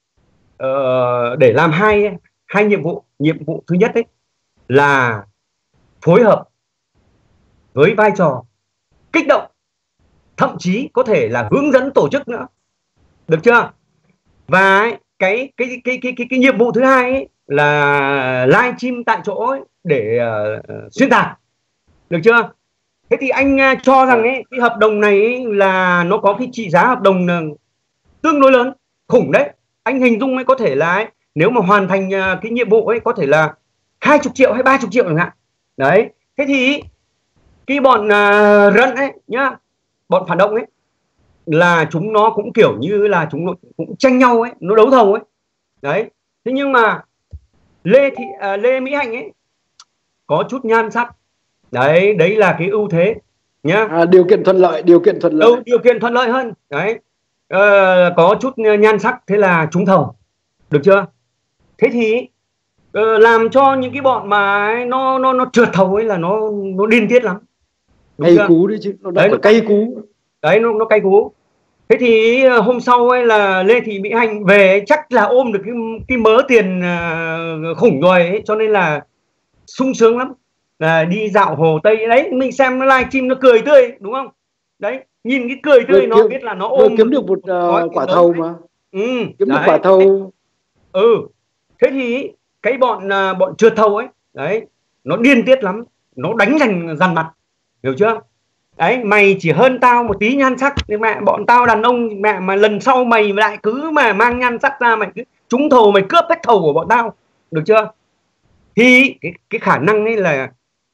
uh, để làm hai hai nhiệm vụ. Nhiệm vụ thứ nhất ấy là phối hợp với vai trò kích động, thậm chí có thể là hướng dẫn tổ chức nữa, được chưa? Và ấy, cái, cái cái cái cái cái nhiệm vụ thứ hai ấy là live stream tại chỗ ấy để uh, xuyên tạc, được chưa? Thế thì anh uh, cho rằng ấy cái hợp đồng này ấy là nó có cái trị giá hợp đồng uh, tương đối lớn, khủng đấy. Anh hình dung ấy, có thể là ấy, nếu mà hoàn thành uh, cái nhiệm vụ ấy có thể là hai chục triệu hay ba chục triệu chẳng hạn. Đấy. Thế thì cái bọn uh, rận ấy nhá, bọn phản động ấy, là chúng nó cũng kiểu như là chúng nó cũng tranh nhau ấy, nó đấu thầu ấy. Đấy. Thế nhưng mà Lê Thị à, Lê Mỹ Hạnh ấy có chút nhan sắc. Đấy, đấy là cái ưu thế nhá. À, điều kiện thuận lợi, điều kiện thuận lợi. Đâu, điều kiện thuận lợi hơn. Đấy. Ờ, có chút nhan sắc, thế là trúng thầu. Được chưa? Thế thì uh, làm cho những cái bọn mà ấy, nó nó nó trượt thầu ấy là nó nó điên tiết lắm. Đúng cay chưa? Cú đấy chứ, nó đấy, nó cay cú. Đấy, nó nó cay cú. Thế thì hôm sau ấy là Lê Thị Mỹ Hạnh về chắc là ôm được cái cái mớ tiền uh, khủng rồi ấy, cho nên là sung sướng lắm, là đi dạo Hồ Tây đấy. Mình xem nó live stream nó cười tươi, đúng không? Đấy, nhìn cái cười tươi nó biết là nó ôm kiếm được một, một uh, quả thầu mà. Ừ, kiếm đấy. được quả thầu. Ừ, thế thì cái bọn uh, bọn trượt thầu ấy, đấy, nó điên tiết lắm, nó đánh dằn dằn mặt, hiểu chưa? Đấy, mày chỉ hơn tao một tí nhan sắc, nhưng mẹ bọn tao đàn ông mẹ mà lần sau mày lại cứ mà mang nhan sắc ra, mày cứ trúng thầu, mày cướp hết thầu của bọn tao, được chưa? Thì cái, cái khả năng ấy là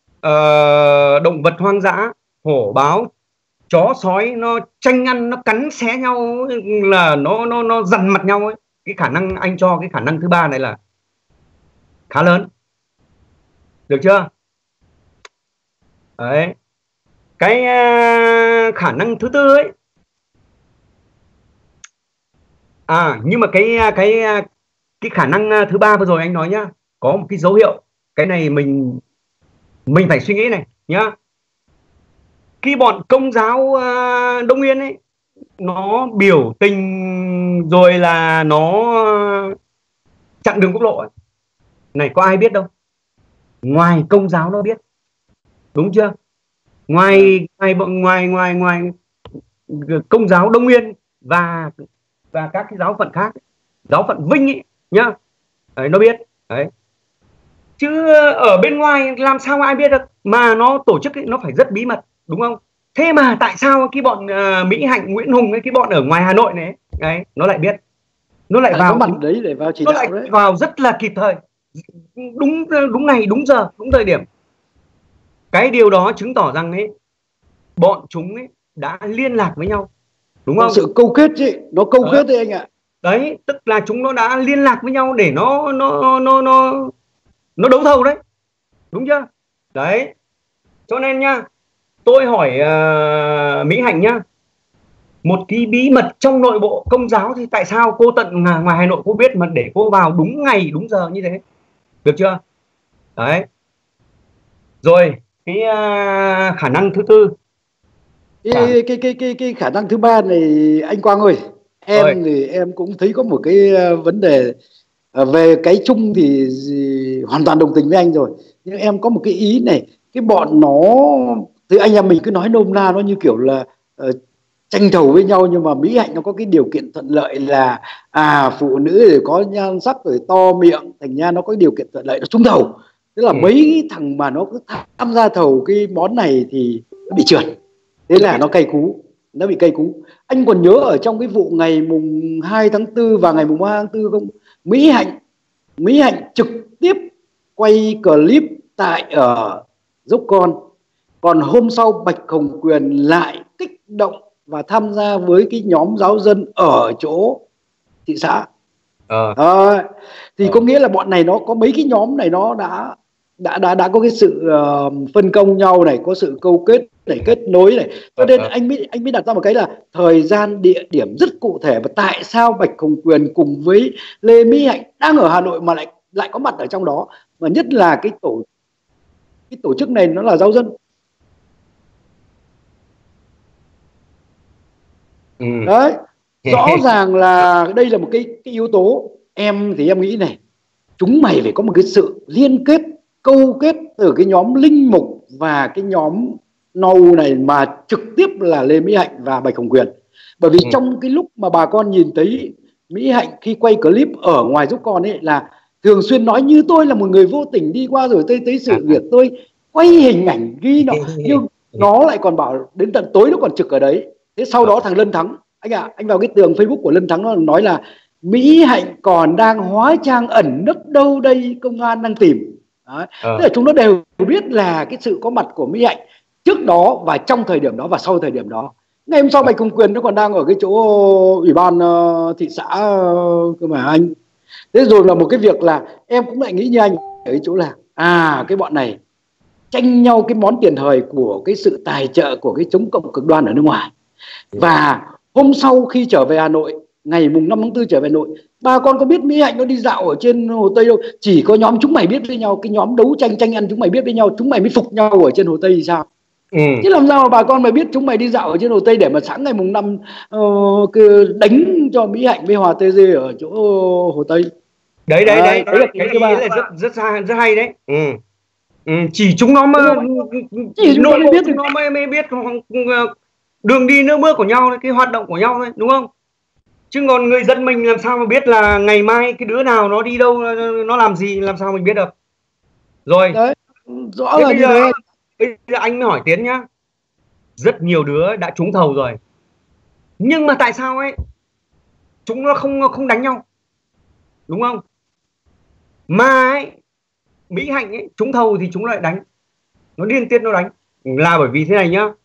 uh, động vật hoang dã, hổ báo, chó sói nó tranh ăn, nó cắn xé nhau, là nó nó nó dằn mặt nhau ấy. Cái khả năng anh cho cái khả năng thứ ba này là khá lớn, được chưa? Đấy. Cái uh, khả năng thứ tư ấy, à nhưng mà cái cái cái khả năng thứ ba vừa rồi anh nói nhá, có một cái dấu hiệu, cái này mình mình phải suy nghĩ này nhá. Khi bọn Công giáo uh, Đông Yên ấy nó biểu tình rồi là nó chặn đường quốc lộ ấy, này có ai biết đâu, ngoài Công giáo nó biết, đúng chưa? Ngoài ngoài ngoài ngoài ngoài Công giáo Đông Yên và và các cái giáo phận khác, giáo phận Vinh ấy nhá, đấy, nó biết. Đấy, chứ ở bên ngoài làm sao ai biết được, mà nó tổ chức ấy, nó phải rất bí mật, đúng không? Thế mà tại sao cái bọn uh, Mỹ Hạnh, Nguyễn Hùng ấy, cái bọn ở ngoài Hà Nội này đấy, nó lại biết, nó lại vào mặt đấy để vào chỉ nó đạo lại đấy. vào rất là kịp thời, đúng đúng ngày đúng giờ đúng thời điểm. Cái điều đó chứng tỏ rằng ấy bọn chúng ấy đã liên lạc với nhau, đúng không? Sự câu kết chứ, nó câu đó. Kết đấy anh ạ. Đấy, tức là chúng nó đã liên lạc với nhau để nó nó nó nó nó đấu thầu đấy, đúng chưa? Đấy, cho nên nhá, tôi hỏi uh, Mỹ Hạnh nhá, một cái bí mật trong nội bộ Công giáo thì tại sao cô tận ngoài Hà Nội cô biết mà để cô vào đúng ngày đúng giờ như thế, được chưa? Đấy, rồi cái uh, khả năng thứ tư, cái cái cái cái cái khả năng thứ ba này anh Quang ơi, em rồi. Thì em cũng thấy có một cái vấn đề về cái chung thì hoàn toàn đồng tình với anh rồi, nhưng em có một cái ý này, cái bọn nó thì anh em mình cứ nói nôm na nó như kiểu là uh, tranh thầu với nhau, nhưng mà Mỹ Hạnh nó có cái điều kiện thuận lợi là à phụ nữ thì có nhan sắc rồi to miệng, thành ra nó có cái điều kiện thuận lợi nó trúng thầu. Tức là ừ. mấy cái thằng mà nó cứ tham gia thầu cái món này thì nó bị trượt, thế là nó cay cú, nó bị cay cú. Anh còn nhớ ở trong cái vụ ngày mùng hai tháng tư và ngày mùng ba tháng tư không, Mỹ Hạnh Mỹ Hạnh trực tiếp quay clip tại ở Dốc Con, còn hôm sau Bạch Hồng Quyền lại kích động và tham gia với cái nhóm giáo dân ở chỗ thị xã. Ờ. À, thì ờ. có nghĩa là bọn này nó có mấy cái nhóm này nó đã đã đã đã có cái sự uh, phân công nhau này, có sự câu kết này, kết nối này, cho nên ờ. anh mới anh mới đặt ra một cái là thời gian địa điểm rất cụ thể, và tại sao Bạch Hồng Quyền cùng với Lê Mỹ Hạnh đang ở Hà Nội mà lại lại có mặt ở trong đó, mà nhất là cái tổ cái tổ chức này nó là giáo dân. Ừ. Đấy, rõ ràng là đây là một cái, cái yếu tố. Em thì em nghĩ này, chúng mày phải có một cái sự liên kết, câu kết từ cái nhóm linh mục và cái nhóm nâu này mà trực tiếp là Lê Mỹ Hạnh và Bạch Hồng Quyền. Bởi vì ừ. trong cái lúc mà bà con nhìn thấy Mỹ Hạnh khi quay clip ở ngoài Giúp Con ấy là thường xuyên nói như tôi là một người vô tình đi qua rồi tôi thấy sự việc, tôi quay hình ảnh ghi nó, nhưng nó lại còn bảo đến tận tối nó còn trực ở đấy. Thế sau đó thằng Lân Thắng, anh ạ, à, anh vào cái tường Facebook của Lân Thắng nó nói là Mỹ Hạnh còn đang hóa trang ẩn nấp đâu đây, công an đang tìm. Đấy. À. Tức là chúng nó đều biết là cái sự có mặt của Mỹ Hạnh trước đó và trong thời điểm đó và sau thời điểm đó. Ngày hôm sau Bạch Hồng Quyền nó còn đang ở cái chỗ ủy ban uh, thị xã uh, cơ mà anh. Thế rồi là một cái việc là em cũng lại nghĩ như anh ở cái chỗ là à cái bọn này tranh nhau cái món tiền hời của cái sự tài trợ của cái chống cộng cực đoan ở nước ngoài. Và hôm sau khi trở về Hà Nội, ngày mùng năm tháng tư trở về Hà Nội, bà con có biết Mỹ Hạnh nó đi dạo ở trên Hồ Tây đâu. Chỉ có nhóm chúng mày biết với nhau, cái nhóm đấu tranh tranh ăn chúng mày biết với nhau, chúng mày mới phục nhau ở trên Hồ Tây thì sao? Ừ. Chứ làm sao mà bà con mày biết chúng mày đi dạo ở trên Hồ Tây để mà sáng ngày mùng năm uh, đánh cho Mỹ Hạnh với Hòa tê giê ở chỗ Hồ Tây. Đấy đấy đấy, đấy, đấy là cái ý là rất rất rất hay đấy. Ừ. Ừ, chỉ chúng nó mà chỉ chúng nó biết, chúng nó mới mới biết đường đi nước bước của nhau, cái hoạt động của nhau thôi, đúng không? Chứ còn người dân mình làm sao mà biết là ngày mai cái đứa nào nó đi đâu, nó làm gì, làm sao mình biết được? Rồi. Đấy, rõ là bây giờ, bây giờ anh mới hỏi Tiến nhá. Rất nhiều đứa đã trúng thầu rồi. Nhưng mà tại sao ấy chúng nó không không đánh nhau? Đúng không? Mà ấy, Mỹ Hạnh ấy, trúng thầu thì chúng lại đánh. Nó điên tiết nó đánh. Là bởi vì thế này nhá.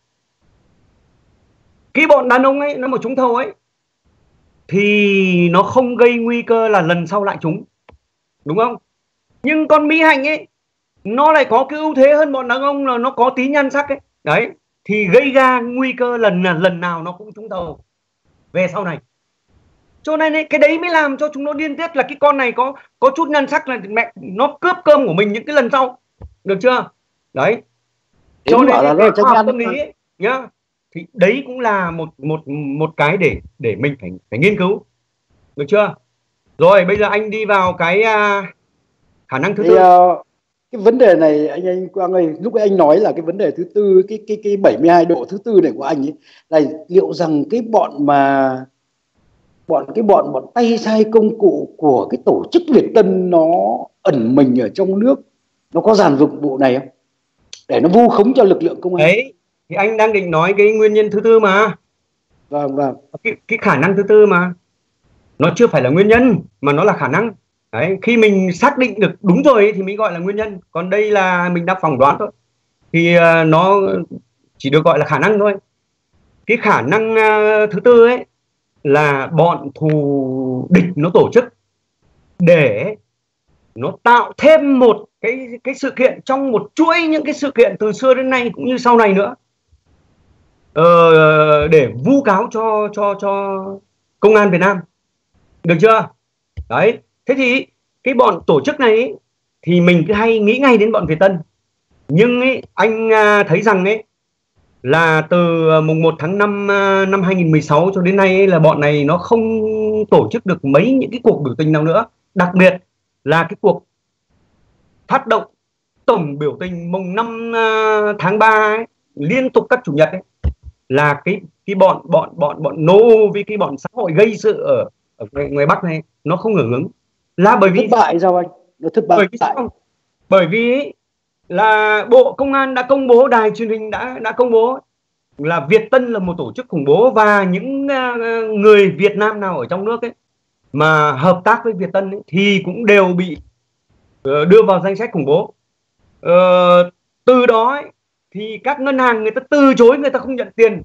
Cái bọn đàn ông ấy, nó mà trúng thầu ấy thì nó không gây nguy cơ là lần sau lại trúng. Đúng không? Nhưng con Mỹ Hạnh ấy, nó lại có cái ưu thế hơn bọn đàn ông là nó có tí nhan sắc ấy. Đấy. Thì gây ra nguy cơ lần lần nào nó cũng trúng thầu về sau này. Cho nên ấy, cái đấy mới làm cho chúng nó điên tiết là cái con này có có chút nhan sắc là mẹ nó cướp cơm của mình những cái lần sau. Được chưa? Đấy. Cho nên là cái khoa học tâm lý ấy, nhá. Thì đấy cũng là một một một cái để để mình phải phải nghiên cứu. Được chưa? Rồi bây giờ anh đi vào cái uh, khả năng thứ thì, tư. Uh, cái vấn đề này anh anh Quang ơi, lúc anh nói là cái vấn đề thứ tư, cái cái cái bảy mươi hai độ thứ tư này của anh ấy là liệu rằng cái bọn mà bọn cái bọn bọn tay sai công cụ của cái tổ chức Việt Tân nó ẩn mình ở trong nước, nó có dàn dựng vụ này không, để nó vu khống cho lực lượng công an? Đấy thì anh đang định nói cái nguyên nhân thứ tư mà. Vâng vâng. Cái, cái khả năng thứ tư mà nó chưa phải là nguyên nhân mà nó là khả năng. Đấy, khi mình xác định được đúng rồi ấy, thì mình gọi là nguyên nhân. Còn đây là mình đang phỏng đoán thôi, thì uh, nó chỉ được gọi là khả năng thôi. Cái khả năng uh, thứ tư ấy là bọn thù địch nó tổ chức để nó tạo thêm một cái cái sự kiện trong một chuỗi những cái sự kiện từ xưa đến nay cũng như sau này nữa, ờ, để vu cáo cho cho cho công an Việt Nam. Được chưa? Đấy. Thế thì cái bọn tổ chức này ấy, thì mình cứ hay nghĩ ngay đến bọn Việt Tân. Nhưng ấy, anh thấy rằng ấy là từ mùng một tháng năm năm hai nghìn không trăm mười sáu cho đến nay ấy, là bọn này nó không tổ chức được mấy những cái cuộc biểu tình nào nữa. Đặc biệt là cái cuộc phát động tổng biểu tình mùng năm uh, tháng ba ấy, liên tục các chủ nhật ấy, là cái cái bọn bọn bọn bọn nô với cái bọn xã hội gây sự ở, ở ngoài, ngoài Bắc này nó không hưởng ứng, là bởi vì thất bại sao anh? Nó thất bại. Bởi vì sao? Bởi vì là Bộ Công an đã công bố, đài truyền hình đã đã công bố là Việt Tân là một tổ chức khủng bố, và những uh, người Việt Nam nào ở trong nước ấy mà hợp tác với Việt Tân ấy, thì cũng đều bị uh, đưa vào danh sách khủng bố. Uh, từ đó ấy, thì các ngân hàng người ta từ chối, người ta không nhận tiền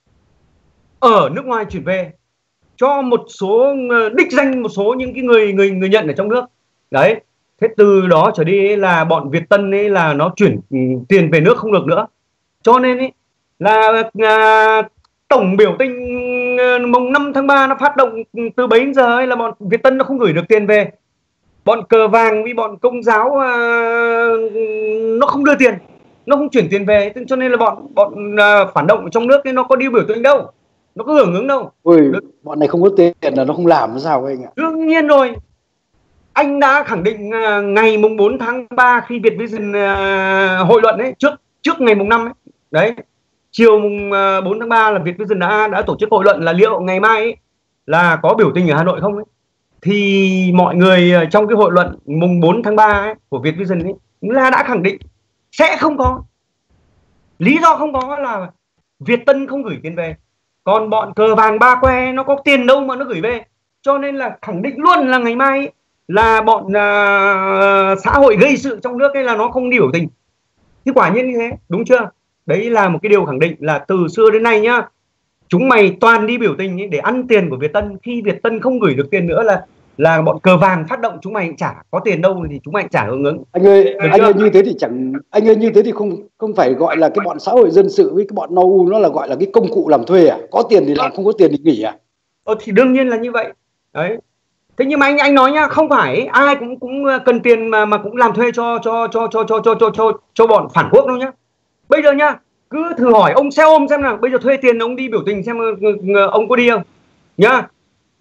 ở nước ngoài chuyển về cho một số đích danh, một số những cái người người người nhận ở trong nước đấy. Thế từ đó trở đi ấy, là bọn Việt Tân ấy là nó chuyển tiền về nước không được nữa, cho nên ấy là à, tổng biểu tình mùng năm tháng ba nó phát động từ bấy đến giờ ấy, là bọn Việt Tân nó không gửi được tiền về, bọn cờ vàng với bọn công giáo à, nó không đưa tiền, nó không chuyển tiền về, cho nên là bọn bọn à, phản động ở trong nước ấy, nó có đi biểu tình đâu, nó có hưởng ứng đâu. Ui, bọn này không có tiền là nó không làm nó sao anh ạ? Đương nhiên rồi, anh đã khẳng định uh, ngày mùng bốn tháng ba khi Việt Vision uh, hội luận ấy, trước trước ngày mùng năm ấy, đấy, chiều mùng uh, bốn tháng ba là Việt Vision đã đã tổ chức hội luận là liệu ngày mai ấy, là có biểu tình ở Hà Nội không ấy. Thì mọi người uh, trong cái hội luận mùng bốn tháng ba ấy, của Việt Vision ấy là đã khẳng định sẽ không có. Lý do không có là Việt Tân không gửi tiền về, còn bọn cờ vàng ba que nó có tiền đâu mà nó gửi về, cho nên là khẳng định luôn là ngày mai ấy, là bọn uh, xã hội gây sự trong nước ấy là nó không đi biểu tình. Thì quả nhiên như thế, đúng chưa? Đấy là một cái điều khẳng định là từ xưa đến nay nhá, chúng mày toàn đi biểu tình ấy để ăn tiền của Việt Tân. Khi Việt Tân không gửi được tiền nữa là là bọn cờ vàng phát động, chúng mày chả có tiền đâu thì chúng mày chả hưởng ứng. Anh ơi, anh ơi như thế thì chẳng anh ơi như thế thì không không phải gọi là cái bọn xã hội dân sự với cái bọn en u, nó là gọi là cái công cụ làm thuê à? Có tiền thì làm, không có tiền thì nghỉ à? Ờ thì đương nhiên là như vậy. Đấy. Thế nhưng mà anh anh nói nhá, không phải ai cũng cũng cần tiền mà mà cũng làm thuê cho cho cho cho cho cho cho cho, cho bọn phản quốc đâu nhá. Bây giờ nhá, cứ thử hỏi ông xe ôm xem nào, bây giờ thuê tiền ông đi biểu tình xem ông có đi không nhá.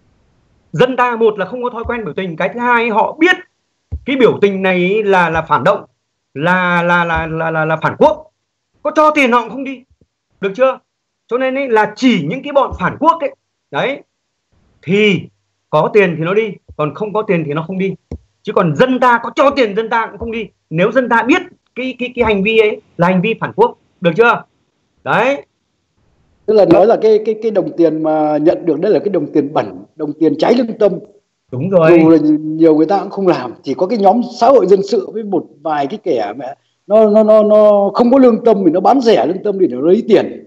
Dân ta một là không có thói quen biểu tình, cái thứ hai họ biết cái biểu tình này là là phản động, là là là là là, là phản quốc, có cho tiền họ cũng không đi, được chưa? Cho nên ấy là chỉ những cái bọn phản quốc ấy đấy thì có tiền thì nó đi, còn không có tiền thì nó không đi. Chứ còn dân ta có cho tiền dân ta cũng không đi, nếu dân ta biết cái cái cái hành vi ấy là hành vi phản quốc, được chưa? Đấy. Tức là nói là cái cái cái đồng tiền mà nhận được đấy là cái đồng tiền bẩn, đồng tiền trái lương tâm. Đúng rồi. Dù là nhiều người ta cũng không làm, chỉ có cái nhóm xã hội dân sự với một vài cái kẻ mẹ nó nó nó nó không có lương tâm thì nó bán rẻ lương tâm để nó lấy tiền.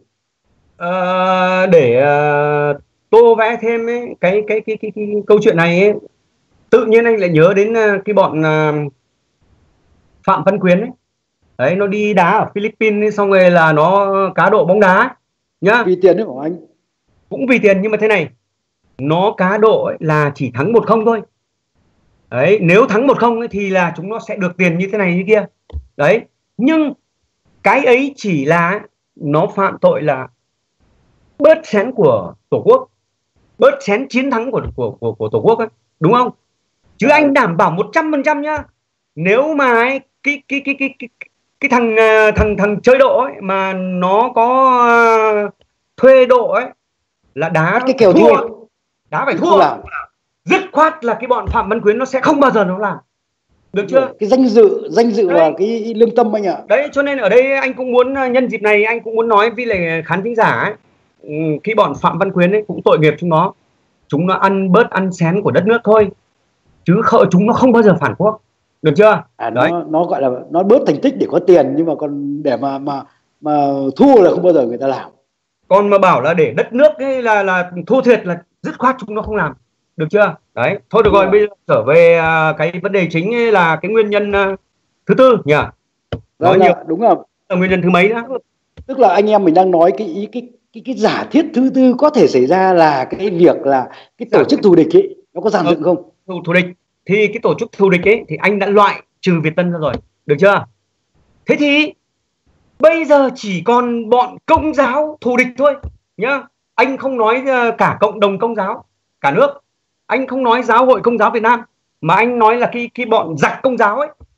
À, để uh, tô vẽ thêm ấy, cái, cái, cái, cái, cái, cái câu chuyện này ấy, tự nhiên anh lại nhớ đến uh, cái bọn uh, Phạm Văn Quyến ấy. Đấy, nó đi đá ở Philippines ấy, xong rồi là nó cá độ bóng đá nhá. Vì tiền đấy của anh. Cũng vì tiền, nhưng mà thế này, nó cá độ ấy là chỉ thắng một không thôi. Đấy, nếu thắng một không ấy thì là chúng nó sẽ được tiền như thế này như kia. Đấy, nhưng cái ấy chỉ là nó phạm tội là bớt xén của Tổ quốc, bớt xén chiến thắng của của của, của Tổ quốc ấy, đúng không? Chứ anh đảm bảo một trăm phần trăm nhá, nếu mà ấy, cái cái cái cái cái cái thằng thằng thằng chơi độ ấy mà nó có uh, thuê độ ấy là đá cái kèo thua, đá phải thua, dứt khoát là cái bọn Phạm Văn Quyến nó sẽ không bao giờ nó làm, được chưa? Cái danh dự danh dự và cái lương tâm anh ạ. À. Đấy, cho nên ở đây anh cũng muốn nhân dịp này anh cũng muốn nói với lại khán thính giả ấy, cái bọn Phạm Văn Quyến ấy cũng tội nghiệp chúng nó, chúng nó ăn bớt ăn xén của đất nước thôi, chứ khợ chúng nó không bao giờ phản quốc, được chưa? À, đấy. Nó, nó gọi là nó bớt thành tích để có tiền, nhưng mà còn để mà mà mà thua là không bao giờ người ta làm. Còn mà bảo là để đất nước ấy là là thua thiệt là dứt khoát chúng nó không làm, được chưa? Đấy, thôi được rồi, bây giờ trở về uh, cái vấn đề chính ấy là cái nguyên nhân uh, thứ tư nhỉ? Nói nhiều đúng không? Là nguyên nhân thứ mấy nữa? Tức là anh em mình đang nói cái ý cái cái cái giả thiết thứ tư có thể xảy ra là cái việc là cái tổ chức thù địch ấy nó có dàn dựng không? Thù, thù địch thì cái tổ chức thù địch ấy thì anh đã loại trừ Việt Tân ra rồi, được chưa? Thế thì bây giờ chỉ còn bọn công giáo thù địch thôi nhá. Anh không nói cả cộng đồng công giáo cả nước, anh không nói giáo hội công giáo Việt Nam, mà anh nói là cái cái bọn giặc công giáo ấy,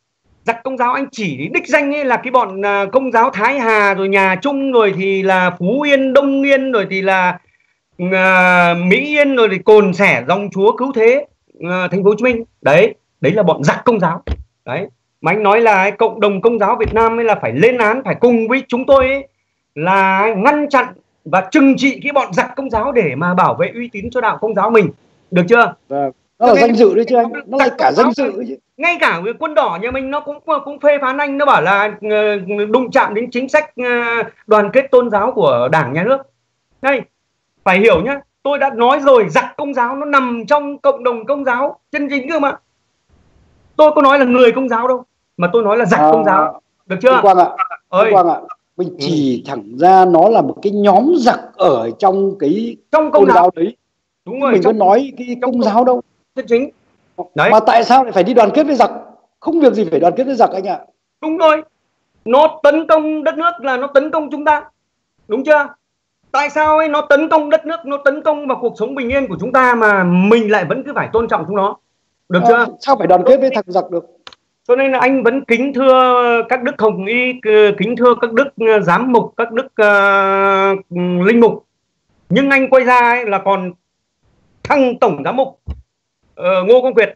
Giặc Công giáo anh chỉ đích danh ấy là cái bọn uh, Công giáo Thái Hà, rồi Nhà Trung, rồi thì là Phú Yên, Đông Yên, rồi thì là uh, Mỹ Yên, rồi thì Cồn Sẻ, Dòng Chúa, Cứu Thế, uh, Thành phố Hồ Chí Minh. Đấy, đấy là bọn giặc Công giáo. Đấy, mà anh nói là cộng đồng Công giáo Việt Nam ấy là phải lên án, phải cùng với chúng tôi ấy, là ngăn chặn và trừng trị cái bọn giặc Công giáo để mà bảo vệ uy tín cho đạo Công giáo mình, được chưa? Vâng. Nó là danh dự đấy chứ anh, nó là cả danh dự chứ. Ngay cả quân đỏ nhà mình nó cũng cũng phê phán anh, nó bảo là đụng chạm đến chính sách đoàn kết tôn giáo của Đảng nhà nước. Đây, phải hiểu nhá, tôi đã nói rồi, giặc Công giáo nó nằm trong cộng đồng Công giáo chân chính cơ mà. Tôi có nói là người Công giáo đâu, mà tôi nói là giặc à, Công giáo, được chưa? Quang ạ, ơi Quang ạ, mình chỉ ừ. thẳng ra nó là một cái nhóm giặc ở trong cái trong Công giáo, giáo đấy. Đúng rồi, mình trong, có nói cái Công giáo đâu. Chân chính. Đấy. Mà tại sao lại phải đi đoàn kết với giặc? Không việc gì phải đoàn kết với giặc anh ạ. À. Đúng rồi, nó tấn công đất nước là nó tấn công chúng ta, đúng chưa? Tại sao ấy nó tấn công đất nước, nó tấn công vào cuộc sống bình yên của chúng ta mà mình lại vẫn cứ phải tôn trọng chúng nó, được à, chưa? Sao phải đoàn kết với thằng giặc được? Cho nên là anh vẫn kính thưa các đức hồng y, kính thưa các đức giám mục, các đức uh, linh mục, nhưng anh quay ra ấy là còn thằng tổng giám mục uh, Ngô Quang Việt,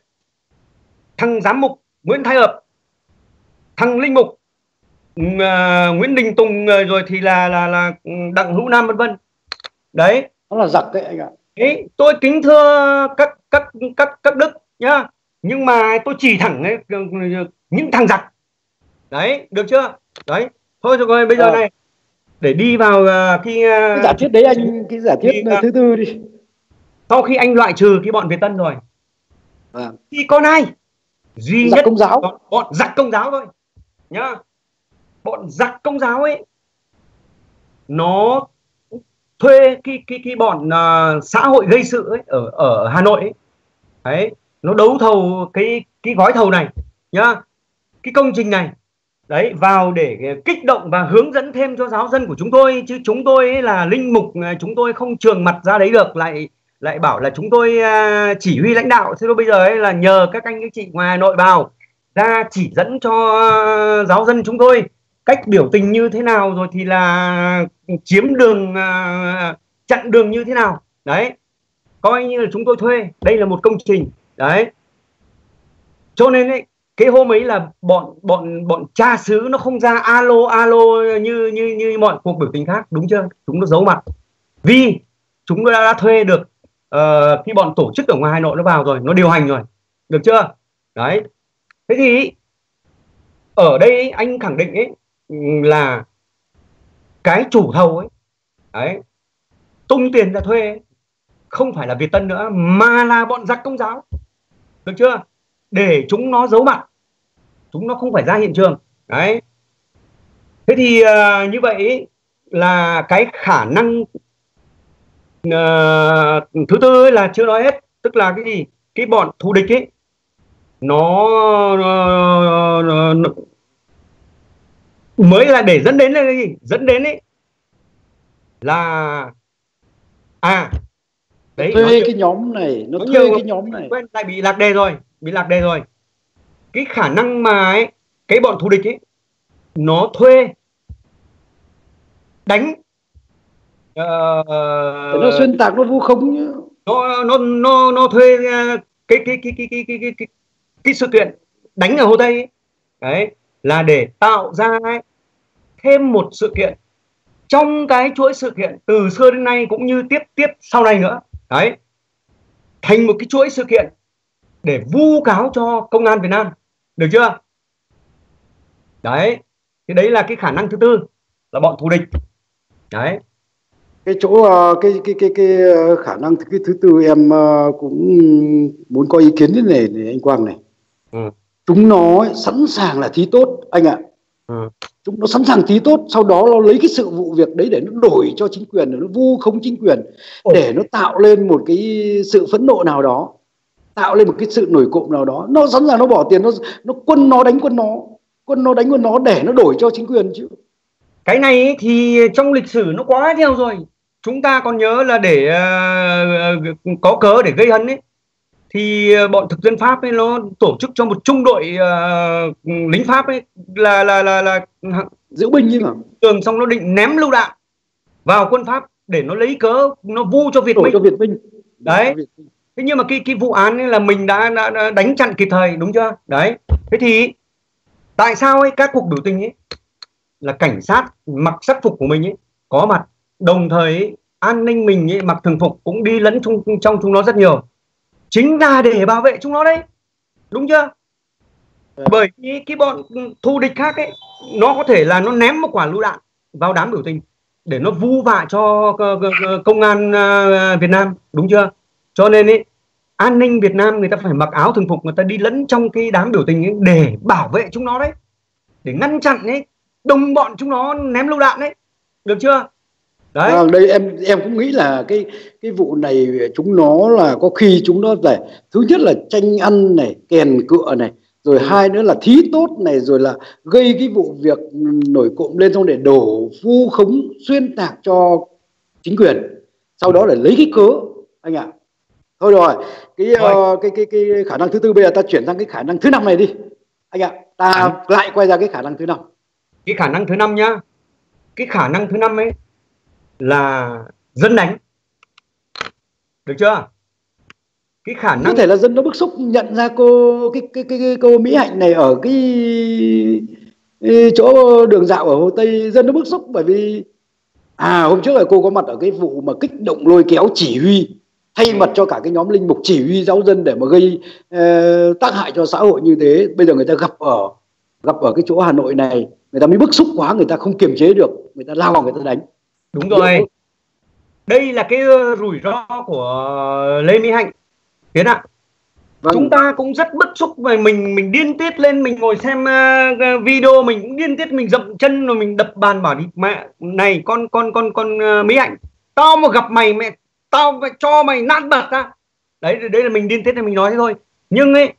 thằng giám mục Nguyễn Thái Hợp, thằng linh mục uh, Nguyễn Đình Tùng, rồi thì là là là Đặng Hữu Nam, vân vân. Đấy, nó là giặc đấy anh ạ. Đấy, tôi kính thưa các các các các đức nhá, nhưng mà tôi chỉ thẳng ấy, những thằng giặc. Đấy, được chưa? Đấy, thôi rồi bây giờ à. này để đi vào uh, khi uh, cái giả thiết đấy anh, cái giả thiết khi, uh, thứ tư đi. Sau khi anh loại trừ cái bọn Việt Tân rồi à. thì còn ai? Duy giặc nhất Công giáo, bọn, bọn giặc Công giáo thôi nhá. Bọn giặc Công giáo ấy nó thuê cái cái cái bọn uh, xã hội gây sự ấy ở ở Hà Nội ấy. Đấy, nó đấu thầu cái cái gói thầu này nhá, cái công trình này đấy, vào để kích động và hướng dẫn thêm cho giáo dân của chúng tôi, chứ chúng tôi ấy là linh mục, chúng tôi không trường mặt ra đấy được, lại lại bảo là chúng tôi uh, chỉ huy lãnh đạo. Thế bây giờ ấy là nhờ các anh các chị ngoài Hà Nội vào ra chỉ dẫn cho uh, giáo dân chúng tôi cách biểu tình như thế nào, rồi thì là chiếm đường, uh, chặn đường như thế nào. Đấy, coi như là chúng tôi thuê, đây là một công trình. Đấy, cho nên ấy, cái hôm ấy là bọn bọn bọn cha xứ nó không ra alo alo như như như mọi cuộc biểu tình khác, đúng chưa? Chúng nó giấu mặt vì chúng nó đã, đã thuê được uh, khi bọn tổ chức ở ngoài Hà Nội nó vào rồi, nó điều hành rồi, được chưa? Đấy, thế thì ở đây ấy, anh khẳng định ấy là cái chủ thầu ấy, đấy, tung tiền ra thuê ấy, không phải là Việt Tân nữa mà là bọn giặc Công giáo, được chưa? Để chúng nó giấu mặt, chúng nó không phải ra hiện trường. Đấy, thế thì uh, như vậy ấy, là cái khả năng uh, thứ tư ấy là chưa nói hết, tức là cái gì? Cái bọn thù địch ấy nó uh, mới là để dẫn đến là cái gì? Dẫn đến ấy là à đấy, thuê cái nhóm này, nó thuê nhiều, cái nhóm này. Quên, lại bị lạc đề rồi, bị lạc đề rồi. Cái khả năng mà ấy, cái bọn thù địch ấy nó thuê đánh, uh, nó xuyên tạc, nó vu khống nhá. Nó nó nó nó thuê cái cái cái cái cái cái cái, cái, cái sự kiện đánh ở Hồ Tây ấy. Đấy, là để tạo ra ấy, thêm một sự kiện trong cái chuỗi sự kiện từ xưa đến nay cũng như tiếp tiếp sau này nữa. Đấy, thành một cái chuỗi sự kiện để vu cáo cho công an Việt Nam, được chưa? Đấy, thì đấy là cái khả năng thứ tư, là bọn thù địch. Đấy, cái chỗ cái cái cái cái khả năng cái thứ tư em cũng muốn có ý kiến thế này, này anh Quang này. Ừ. Chúng nó sẵn sàng là thí tốt anh ạ. Ừ. Chúng nó sẵn sàng thí tốt, sau đó nó lấy cái sự vụ việc đấy để nó đổi cho chính quyền, nó vu khống chính quyền. Ồ. Để nó tạo lên một cái sự phẫn nộ nào đó, tạo lên một cái sự nổi cộm nào đó. Nó sẵn sàng nó bỏ tiền, nó nó quân nó đánh quân nó, quân nó đánh quân nó để nó đổi cho chính quyền chứ. Cái này ấy, thì trong lịch sử nó quá nhiều rồi. Chúng ta còn nhớ là để uh, có cớ để gây hấn ấy, thì bọn thực dân Pháp ấy nó tổ chức cho một trung đội uh, lính Pháp ấy là là là là diễu binh như mà tường, xong nó định ném lựu đạn vào quân Pháp để nó lấy cớ nó vu cho Việt đổ Minh. cho Việt Minh Đấy. Thế nhưng mà cái cái vụ án ấy là mình đã, đã, đã đánh chặn kịp thời, đúng chưa? Đấy. Thế thì tại sao ấy các cuộc biểu tình ấy là cảnh sát mặc sắc phục của mình ấy có mặt, đồng thời ấy, an ninh mình ấy, mặc thường phục cũng đi lẫn trong trong chúng nó rất nhiều, chính là để bảo vệ chúng nó đấy, đúng chưa? Bởi vì cái bọn thù địch khác ấy nó có thể là nó ném một quả lựu đạn vào đám biểu tình để nó vu vạ cho công an Việt Nam, đúng chưa? Cho nên ấy an ninh Việt Nam người ta phải mặc áo thường phục, người ta đi lẫn trong cái đám biểu tình ấy để bảo vệ chúng nó đấy, để ngăn chặn ấy đồng bọn chúng nó ném lựu đạn đấy, được chưa? Đấy. À, đây em em cũng nghĩ là cái cái vụ này chúng nó là có khi chúng nó phải thứ nhất là tranh ăn này, kèn cựa này, rồi ừ. hai nữa là thí tốt này, rồi là gây cái vụ việc nổi cộm lên xong để đổ vu khống xuyên tạc cho chính quyền, sau đó để lấy cái cớ anh ạ. Thôi rồi cái, uh, cái cái cái khả năng thứ tư, bây giờ ta chuyển sang cái khả năng thứ năm này đi anh ạ. Ta à. lại quay ra cái khả năng thứ năm. Cái khả năng thứ năm nhá, cái khả năng thứ năm ấy là dân đánh, được chưa? Cái khả năng có thể là dân nó bức xúc nhận ra cô cái cái cái, cái cô Mỹ Hạnh này ở cái, cái chỗ đường dạo ở Hồ Tây, dân nó bức xúc bởi vì à hôm trước là cô có mặt ở cái vụ mà kích động lôi kéo chỉ huy, thay mặt cho cả cái nhóm linh mục chỉ huy giáo dân để mà gây uh, tác hại cho xã hội như thế. Bây giờ người ta gặp ở gặp ở cái chỗ Hà Nội này, người ta mới bức xúc quá, người ta không kiềm chế được, người ta lao vào người ta đánh. Đúng rồi. Đây là cái rủi ro của Lê Mỹ Hạnh Tiến ạ. Vâng. Chúng ta cũng rất bức xúc về mình mình điên tiết lên, mình ngồi xem uh, video mình cũng điên tiết, mình dậm chân rồi mình đập bàn bảo đi mẹ này con con con con uh, Mỹ Hạnh, tao mà gặp mày mẹ tao phải cho mày nát bật ra. Đấy đấy là mình điên tiết nên mình nói thế thôi. Nhưng ấy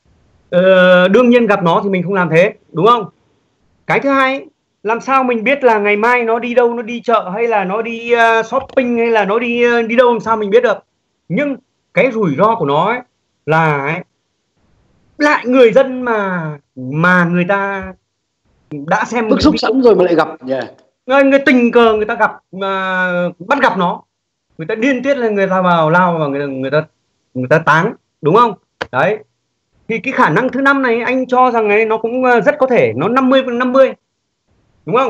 uh, đương nhiên gặp nó thì mình không làm thế, đúng không? Cái thứ hai ấy, làm sao mình biết là ngày mai nó đi đâu, nó đi chợ hay là nó đi uh, shopping hay là nó đi uh, đi đâu, làm sao mình biết được? Nhưng cái rủi ro của nó ấy, là ấy, lại người dân mà mà người ta đã xem bức xúc sẵn rồi mà lại gặp yeah. người, người tình cờ người ta gặp mà bắt gặp nó, người ta điên tiết lên, người ta vào lao vào người, người ta người ta táng, đúng không? Đấy thì cái khả năng thứ năm này anh cho rằng ấy nó cũng rất có thể nó năm mươi phần năm mươi, đúng không?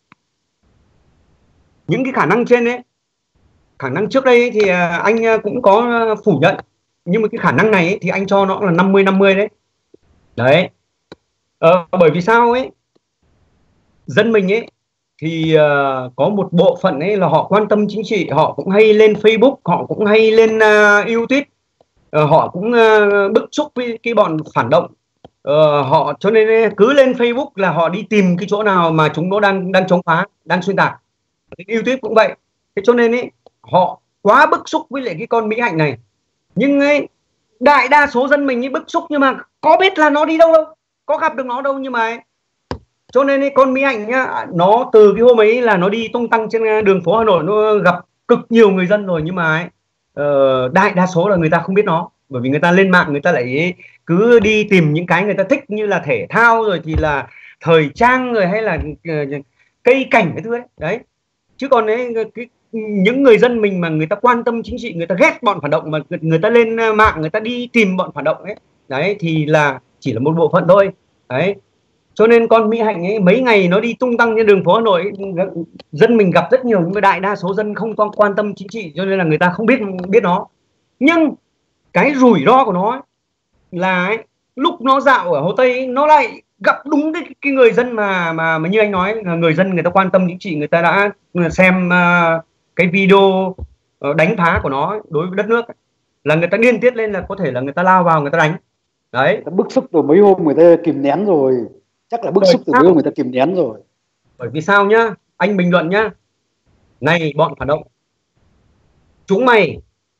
Những cái khả năng trên ấy, khả năng trước đây thì anh cũng có phủ nhận, nhưng mà cái khả năng này ấy, thì anh cho nó là năm mươi năm mươi đấy. Đấy. Ờ, bởi vì sao ấy? Dân mình ấy thì uh, có một bộ phận ấy là họ quan tâm chính trị, họ cũng hay lên Facebook, họ cũng hay lên uh, YouTube, uh, họ cũng uh, bức xúc với cái bọn phản động. Uh, họ cho nên cứ lên Facebook là họ đi tìm cái chỗ nào mà chúng nó đang đang chống phá, đang xuyên tạc. YouTube cũng vậy. Thế cho nên ấy họ quá bức xúc với lại cái con Mỹ Hạnh này. Nhưng ấy đại đa số dân mình ấy bức xúc nhưng mà có biết là nó đi đâu đâu, có gặp được nó đâu, nhưng mà ấy, cho nên ấy, con Mỹ Hạnh nhá, nó từ cái hôm ấy là nó đi tung tăng trên đường phố Hà Nội, nó gặp cực nhiều người dân rồi, nhưng mà ấy, uh, đại đa số là người ta không biết nó, bởi vì người ta lên mạng người ta lại cứ đi tìm những cái người ta thích, như là thể thao rồi thì là thời trang rồi hay là uh, cây cảnh cái thứ đấy. Đấy chứ còn ấy cái những người dân mình mà người ta quan tâm chính trị, người ta ghét bọn phản động mà người ta lên mạng người ta đi tìm bọn phản động ấy, đấy thì là chỉ là một bộ phận thôi. Đấy cho nên con Mỹ Hạnh ấy mấy ngày nó đi tung tăng trên đường phố Hà Nội ấy, dân mình gặp rất nhiều, nhưng mà đại đa số dân không quan tâm chính trị cho nên là người ta không biết biết nó. Nhưng cái rủi ro của nó ấy, là ấy, lúc nó dạo ở Hồ Tây ấy, nó lại gặp đúng cái, cái người dân mà mà mà như anh nói là người dân người ta quan tâm chính trị, người ta đã xem uh, cái video uh, đánh phá của nó ấy, đối với đất nước ấy, là người ta điên tiết lên, là có thể là người ta lao vào người ta đánh. Đấy bức xúc từ mấy hôm người ta kìm nén rồi, chắc là bức xúc từ mấy hôm người ta kìm nén rồi. Bởi vì sao nhá, anh bình luận nhá, này bọn phản động, chúng mày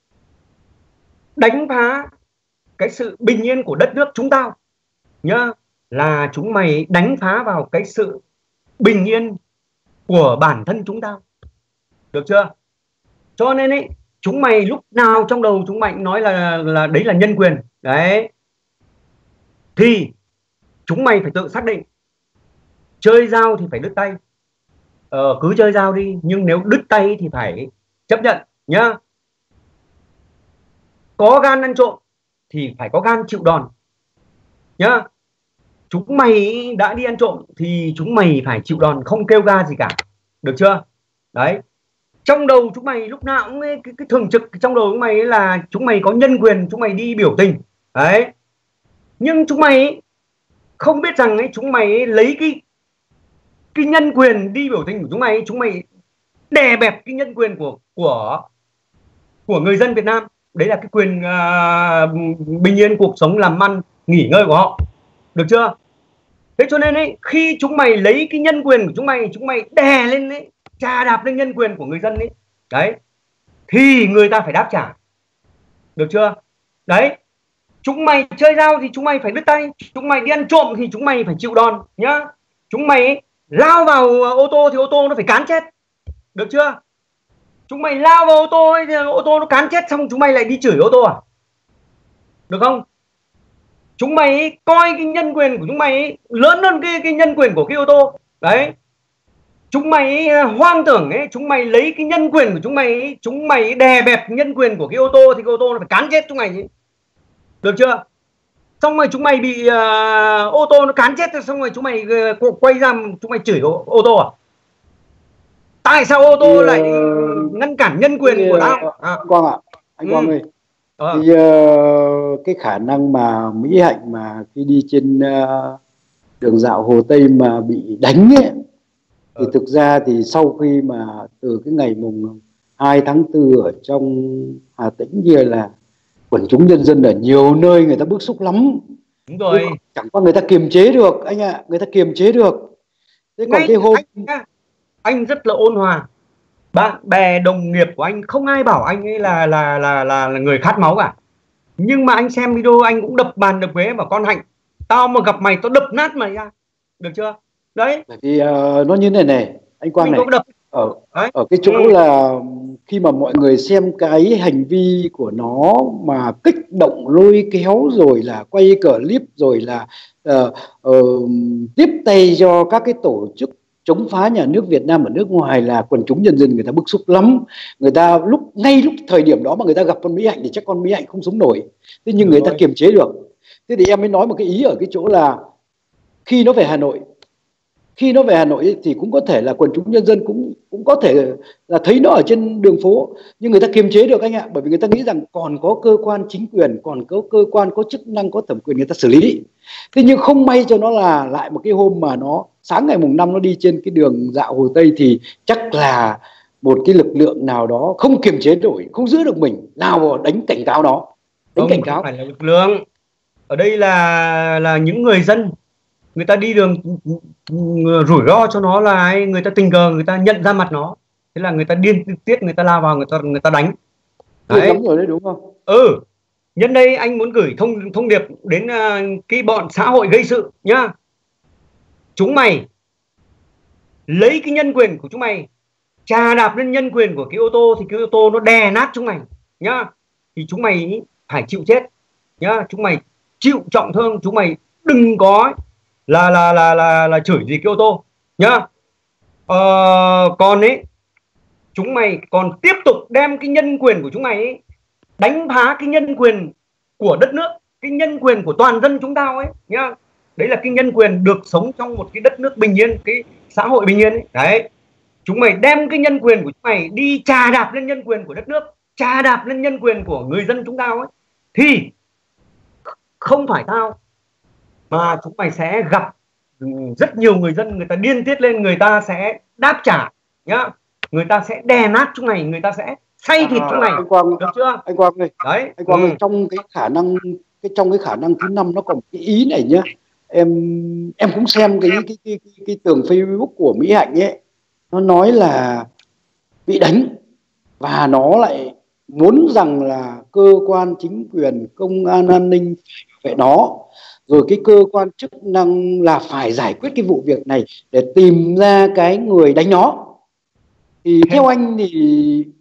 đánh phá cái sự bình yên của đất nước chúng tao nhá, là chúng mày đánh phá vào cái sự bình yên của bản thân chúng tao, được chưa? Cho nên ấy chúng mày lúc nào trong đầu chúng mày nói là là đấy là nhân quyền đấy, thì chúng mày phải tự xác định. Chơi dao thì phải đứt tay, ờ, cứ chơi dao đi, nhưng nếu đứt tay thì phải chấp nhận nhá. Có gan ăn trộm thì phải có gan chịu đòn nhá. Chúng mày đã đi ăn trộm thì chúng mày phải chịu đòn, không kêu ga gì cả, được chưa? Đấy, trong đầu chúng mày lúc nào cũng cái, cái thường trực trong đầu chúng mày ấy là chúng mày có nhân quyền, chúng mày đi biểu tình đấy, nhưng chúng mày ấy không biết rằng ấy, chúng mày ấy lấy cái cái nhân quyền đi biểu tình của chúng mày ấy, chúng mày đè bẹp cái nhân quyền của của của người dân Việt Nam, đấy là cái quyền uh, bình yên cuộc sống, làm ăn nghỉ ngơi của họ, được chưa? Thế cho nên ấy, khi chúng mày lấy cái nhân quyền của chúng mày, chúng mày đè lên ấy, chà đạp lên nhân quyền của người dân ấy, đấy, thì người ta phải đáp trả, được chưa? Đấy, chúng mày chơi dao thì chúng mày phải đứt tay, chúng mày đi ăn trộm thì chúng mày phải chịu đòn nhá. Chúng mày ấy, lao vào ô tô thì ô tô nó phải cán chết, được chưa? Chúng mày lao vào ô tô ấy, thì ô tô nó cán chết xong chúng mày lại đi chửi ô tô à? Được không? Chúng mày ấy, coi cái nhân quyền của chúng mày ấy, lớn hơn cái, cái nhân quyền của cái ô tô. Đấy, chúng mày ấy, hoang tưởng ấy, chúng mày lấy cái nhân quyền của chúng mày ấy, chúng mày ấy, đè bẹp nhân quyền của cái ô tô thì cái ô tô nó phải cán chết chúng mày ấy. Được chưa? Xong rồi chúng mày bị uh, ô tô nó cán chết, xong rồi chúng mày uh, quay ra chúng mày chửi ô, ô tô à? Tại sao ô tô thì, lại uh, ngăn cản nhân quyền thì, của tao? À. Quang ạ, à, anh Quang ơi, à. thì uh, cái khả năng mà Mỹ Hạnh mà khi đi trên uh, đường dạo Hồ Tây mà bị đánh ấy, thì thực ra thì sau khi mà từ cái ngày mùng hai tháng tư ở trong Hà Tĩnh kia là quần chúng nhân dân ở nhiều nơi người ta bức xúc lắm. Đúng rồi. Chẳng qua người ta kiềm chế được anh ạ, à, người ta kiềm chế được. Thế còn ngay cái hôm anh, anh rất là ôn hòa, bạn bè đồng nghiệp của anh không ai bảo anh ấy là là là là, là người khát máu cả, nhưng mà anh xem video anh cũng đập bàn đập ghế bảo con Hạnh, tao mà gặp mày tao đập nát mày ra, được chưa? Đấy, bởi vì uh, nó như này này anh Quang này, đập. ở Đấy. ở cái chỗ ừ. là khi mà mọi người xem cái hành vi của nó mà kích động lôi kéo rồi là quay clip rồi là uh, uh, tiếp tay cho các cái tổ chức chống phá nhà nước Việt Nam ở nước ngoài, là quần chúng nhân dân người ta bức xúc lắm. Người ta lúc ngay lúc thời điểm đó mà người ta gặp con Mỹ Hạnh thì chắc con Mỹ Hạnh không sống nổi, thế nhưng Đúng người rồi. ta kiềm chế được. Thế thì em mới nói một cái ý ở cái chỗ là khi nó về Hà Nội khi nó về Hà Nội thì cũng có thể là quần chúng nhân dân cũng cũng có thể là thấy nó ở trên đường phố, nhưng người ta kiềm chế được anh ạ, bởi vì người ta nghĩ rằng còn có cơ quan chính quyền, còn có cơ quan có chức năng có thẩm quyền người ta xử lý. Thế nhưng không may cho nó là lại một cái hôm mà nó sáng ngày mùng năm nó đi trên cái đường dạo Hồ Tây thì chắc là một cái lực lượng nào đó không kiềm chế nổi, không giữ được mình, nào vào đánh cảnh cáo nó, đánh không, cảnh cáo. Không phải là lực lượng, ở đây là là những người dân, người ta đi đường rủi ro cho nó là người ta tình cờ người ta nhận ra mặt nó, thế là người ta điên tiết, người ta lao vào người ta người ta đánh. Đấy. Lắm rồi đấy, đúng không? Ừ, nhân đây anh muốn gửi thông thông điệp đến uh, cái bọn xã hội gây sự nhá. Chúng mày lấy cái nhân quyền của chúng mày chà đạp lên nhân quyền của cái ô tô thì cái ô tô nó đè nát chúng mày nhá, thì chúng mày phải chịu chết nhá, chúng mày chịu trọng thương, chúng mày đừng có là là là là là chửi gì cái ô tô nhá. Ờ, còn ấy chúng mày còn tiếp tục đem cái nhân quyền của chúng mày ấy, đánh phá cái nhân quyền của đất nước, cái nhân quyền của toàn dân chúng tao ấy nhá. Đấy là cái nhân quyền được sống trong một cái đất nước bình yên, cái xã hội bình yên ấy. Đấy, chúng mày đem cái nhân quyền của chúng mày đi chà đạp lên nhân quyền của đất nước, chà đạp lên nhân quyền của người dân chúng tao ấy, thì không phải tao mà chúng mày sẽ gặp rất nhiều người dân, người ta điên tiết lên, người ta sẽ đáp trả nhá, người ta sẽ đè nát chúng mày, người ta sẽ xay thịt chúng mày. Anh Quang, được chưa? Anh Quang ơi, đấy, anh Quang ừ. ơi, trong cái khả năng cái trong cái khả năng thứ năm nó còn cái ý này nhá, em em cũng xem cái cái cái cái, cái tường Facebook của Mỹ Hạnh ấy, nó nói là bị đánh và nó lại muốn rằng là cơ quan chính quyền, công an an ninh phải nó, rồi cái cơ quan chức năng là phải giải quyết cái vụ việc này để tìm ra cái người đánh nó. Thì theo anh thì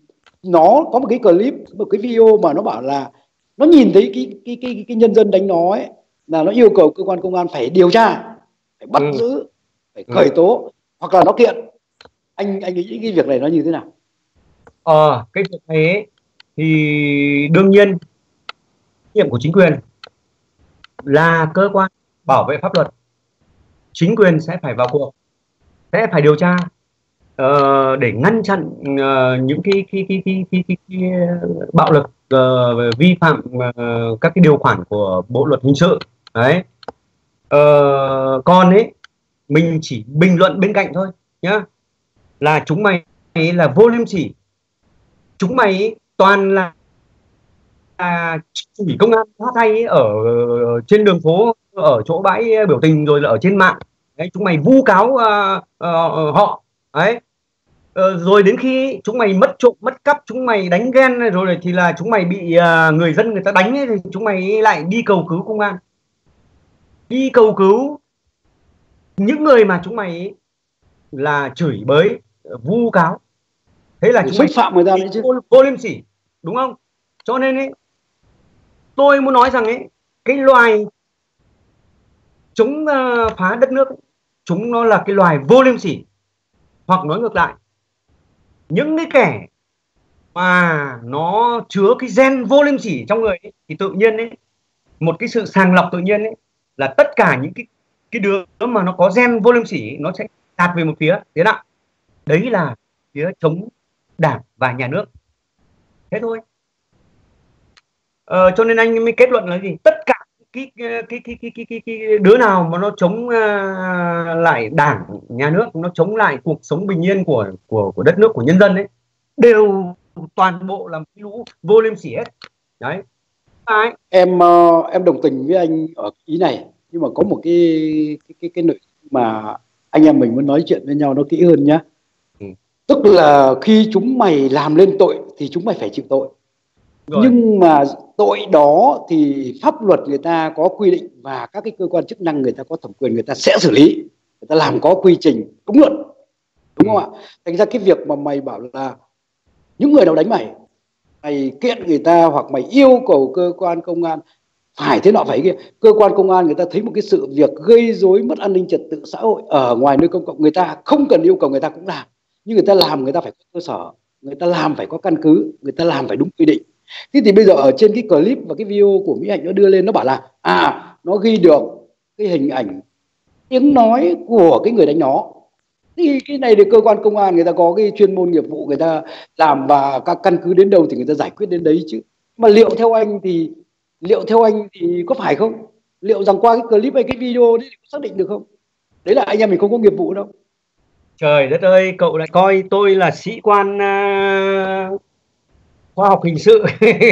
nó có một cái clip, một cái video mà nó bảo là nó nhìn thấy cái cái cái cái nhân dân đánh nó ấy, là nó yêu cầu cơ quan công an phải điều tra, phải bắt ừ. giữ, phải Ừ. khởi tố, hoặc là nó kiện. anh anh nghĩ cái việc này nó như thế nào? Ờ, cái việc này ấy, thì đương nhiên trách nhiệm của chính quyền là cơ quan bảo vệ pháp luật, chính quyền sẽ phải vào cuộc, sẽ phải điều tra ờ, để ngăn chặn ờ, những cái cái cái cái cái, cái, cái bạo lực, ờ, vi phạm ờ, các cái điều khoản của bộ luật hình sự đấy. Ờ, còn ấy mình chỉ bình luận bên cạnh thôi nhá, là chúng mày ấy là vô liêm sỉ, chúng mày ấy toàn là là chỉ công an hát hay ở trên đường phố, ở chỗ bãi biểu tình, rồi là ở trên mạng đấy, chúng mày vu cáo uh, uh, họ đấy. Ờ, rồi đến khi chúng mày mất trộm mất cắp, chúng mày đánh ghen rồi thì là chúng mày bị uh, người dân người ta đánh ấy, thì chúng mày lại đi cầu cứu công an, đi cầu cứu những người mà chúng mày là chửi bới vu cáo, thế là Để chúng xúc mày phạm người ta đấy chứ. vô, vô liêm sỉ, đúng không? Cho nên ấy tôi muốn nói rằng ấy, cái loài chống uh, phá đất nước ấy, chúng nó là cái loài vô liêm sỉ. Hoặc nói ngược lại, những cái kẻ mà nó chứa cái gen vô liêm sỉ trong người ấy, thì tự nhiên ấy, một cái sự sàng lọc tự nhiên ấy, là tất cả những cái cái đứa mà nó có gen vô liêm sỉ nó sẽ tạt về một phía, thế nào đấy là phía chống đảng và nhà nước, thế thôi. Ờ, cho nên anh mới kết luận là gì, tất cả cái cái cái cái cái cái, cái đứa nào mà nó chống uh, lại đảng nhà nước, nó chống lại cuộc sống bình yên của của của đất nước, của nhân dân ấy, đều toàn bộ là cái lũ vô liêm sỉ hết đấy. Đấy. Em uh, em đồng tình với anh ở ý này, nhưng mà có một cái cái cái, cái nội dung mà anh em mình muốn nói chuyện với nhau nó kỹ hơn nhá. Ừ. Tức là khi chúng mày làm lên tội thì chúng mày phải chịu tội. Rồi. Nhưng mà tội đó thì pháp luật người ta có quy định, và các cái cơ quan chức năng người ta có thẩm quyền, người ta sẽ xử lý, người ta làm có quy trình đúng luật, đúng không ạ? Thành ra cái việc mà mày bảo là những người nào đánh mày, mày kiện người ta hoặc mày yêu cầu cơ quan công an phải thế nọ phải kia, cơ quan công an người ta thấy một cái sự việc gây rối mất an ninh trật tự xã hội ở ngoài nơi công cộng, người ta không cần yêu cầu người ta cũng làm, nhưng người ta làm người ta phải có cơ sở, người ta làm phải có căn cứ, người ta làm phải đúng quy định. Thế thì bây giờ ở trên cái clip và cái video của Mỹ Hạnh nó đưa lên, nó bảo là à nó ghi được cái hình ảnh tiếng nói của cái người đánh nó, thì cái này thì cơ quan công an người ta có cái chuyên môn nghiệp vụ, người ta làm và các căn cứ đến đâu thì người ta giải quyết đến đấy chứ. Mà liệu theo anh thì liệu theo anh thì có phải không? Liệu rằng qua cái clip hay cái video đấy có xác định được không? Đấy là anh em mình không có nghiệp vụ đâu. Trời đất ơi, cậu lại coi tôi là sĩ quan uh, khoa học hình sự.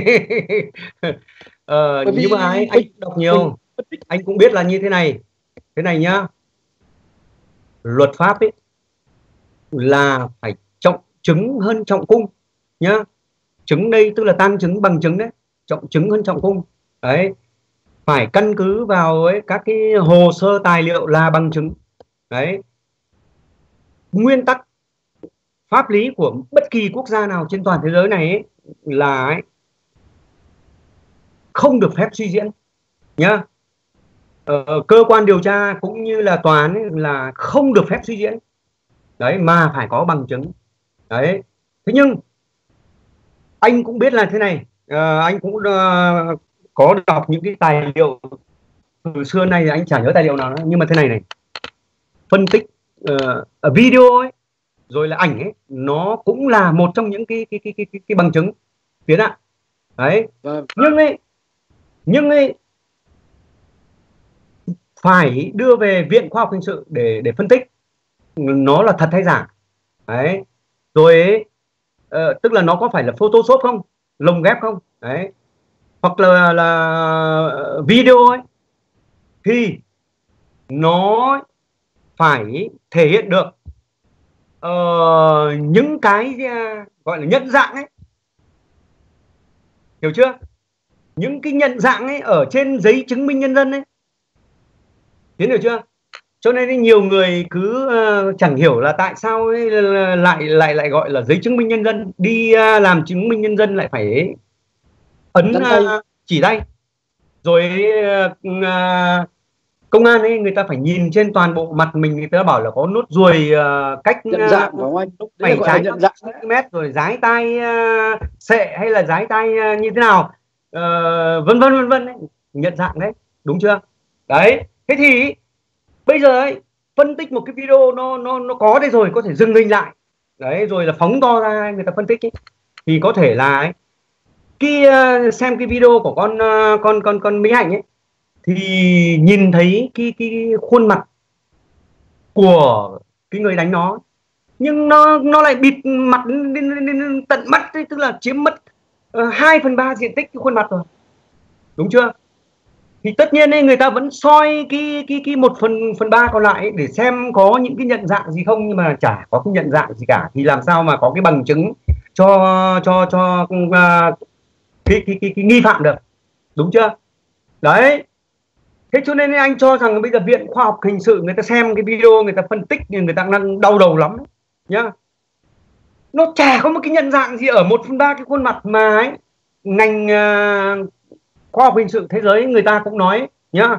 ờ, Bởi vì nhưng mà anh, anh đọc nhiều, anh cũng biết là như thế này, thế này nhá, luật pháp ấy là phải trọng chứng hơn trọng cung nhá. Chứng đây tức là tăng chứng bằng chứng đấy, trọng chứng hơn trọng cung đấy, phải căn cứ vào ấy, các cái hồ sơ tài liệu là bằng chứng đấy. Nguyên tắc pháp lý của bất kỳ quốc gia nào trên toàn thế giới này ấy, là ấy, không được phép suy diễn nhá. Ờ, cơ quan điều tra cũng như là tòa án ấy, là không được phép suy diễn đấy, mà phải có bằng chứng đấy. Thế nhưng anh cũng biết là thế này, uh, anh cũng uh, có đọc những cái tài liệu từ xưa nay, anh chả nhớ tài liệu nào nữa, nhưng mà thế này này, phân tích uh, video ấy, rồi là ảnh ấy, nó cũng là một trong những cái cái cái cái cái, cái bằng chứng tiến ạ đấy. Nhưng ấy nhưng ấy phải đưa về viện khoa học hình sự để để phân tích nó là thật hay giả đấy. Rồi ấy, uh, tức là nó có phải là photoshop không, lồng ghép không đấy, hoặc là là video ấy, thì nó phải thể hiện được uh, những cái uh, gọi là nhận dạng ấy, hiểu chưa? Những cái nhận dạng ấy ở trên giấy chứng minh nhân dân ấy, Tiến hiểu chưa? Cho nên nhiều người cứ uh, chẳng hiểu là tại sao ấy, lại lại lại gọi là giấy chứng minh nhân dân, đi uh, làm chứng minh nhân dân lại phải ấn uh, chỉ tay, rồi uh, uh, công an ấy người ta phải nhìn trên toàn bộ mặt mình, người ta bảo là có nốt ruồi uh, cách nhận dạng của anh phải trái nhận dạng cm, rồi dái tay uh, sệ hay là dái tay uh, như thế nào, uh, vân vân vân vân ấy. Nhận dạng đấy, đúng chưa? Đấy, thế thì bây giờ ấy, phân tích một cái video nó nó nó có đây rồi, có thể dừng hình lại đấy, rồi là phóng to ra người ta phân tích ấy, thì có thể là ấy, cái uh, xem cái video của con uh, con con con Mỹ Hạnh ấy, thì nhìn thấy cái cái khuôn mặt của cái người đánh nó, nhưng nó nó lại bịt mặt đến, đến, đến tận mắt ấy, tức là chiếm mất hai uh, phần ba diện tích cái khuôn mặt rồi, đúng chưa? Thì tất nhiên ấy, người ta vẫn soi cái cái cái một phần phần ba còn lại ấy, để xem có những cái nhận dạng gì không, nhưng mà chả có cái nhận dạng gì cả, thì làm sao mà có cái bằng chứng cho cho cho uh, cái, cái cái cái nghi phạm được, đúng chưa? Đấy, thế cho nên anh cho rằng bây giờ Viện Khoa học Hình sự người ta xem cái video, người ta phân tích thì người ta đang đau đầu lắm nhá. Nó chả có một cái nhận dạng gì ở một phần ba cái khuôn mặt mà ấy, ngành uh, khoa học hình sự thế giới người ta cũng nói nhá,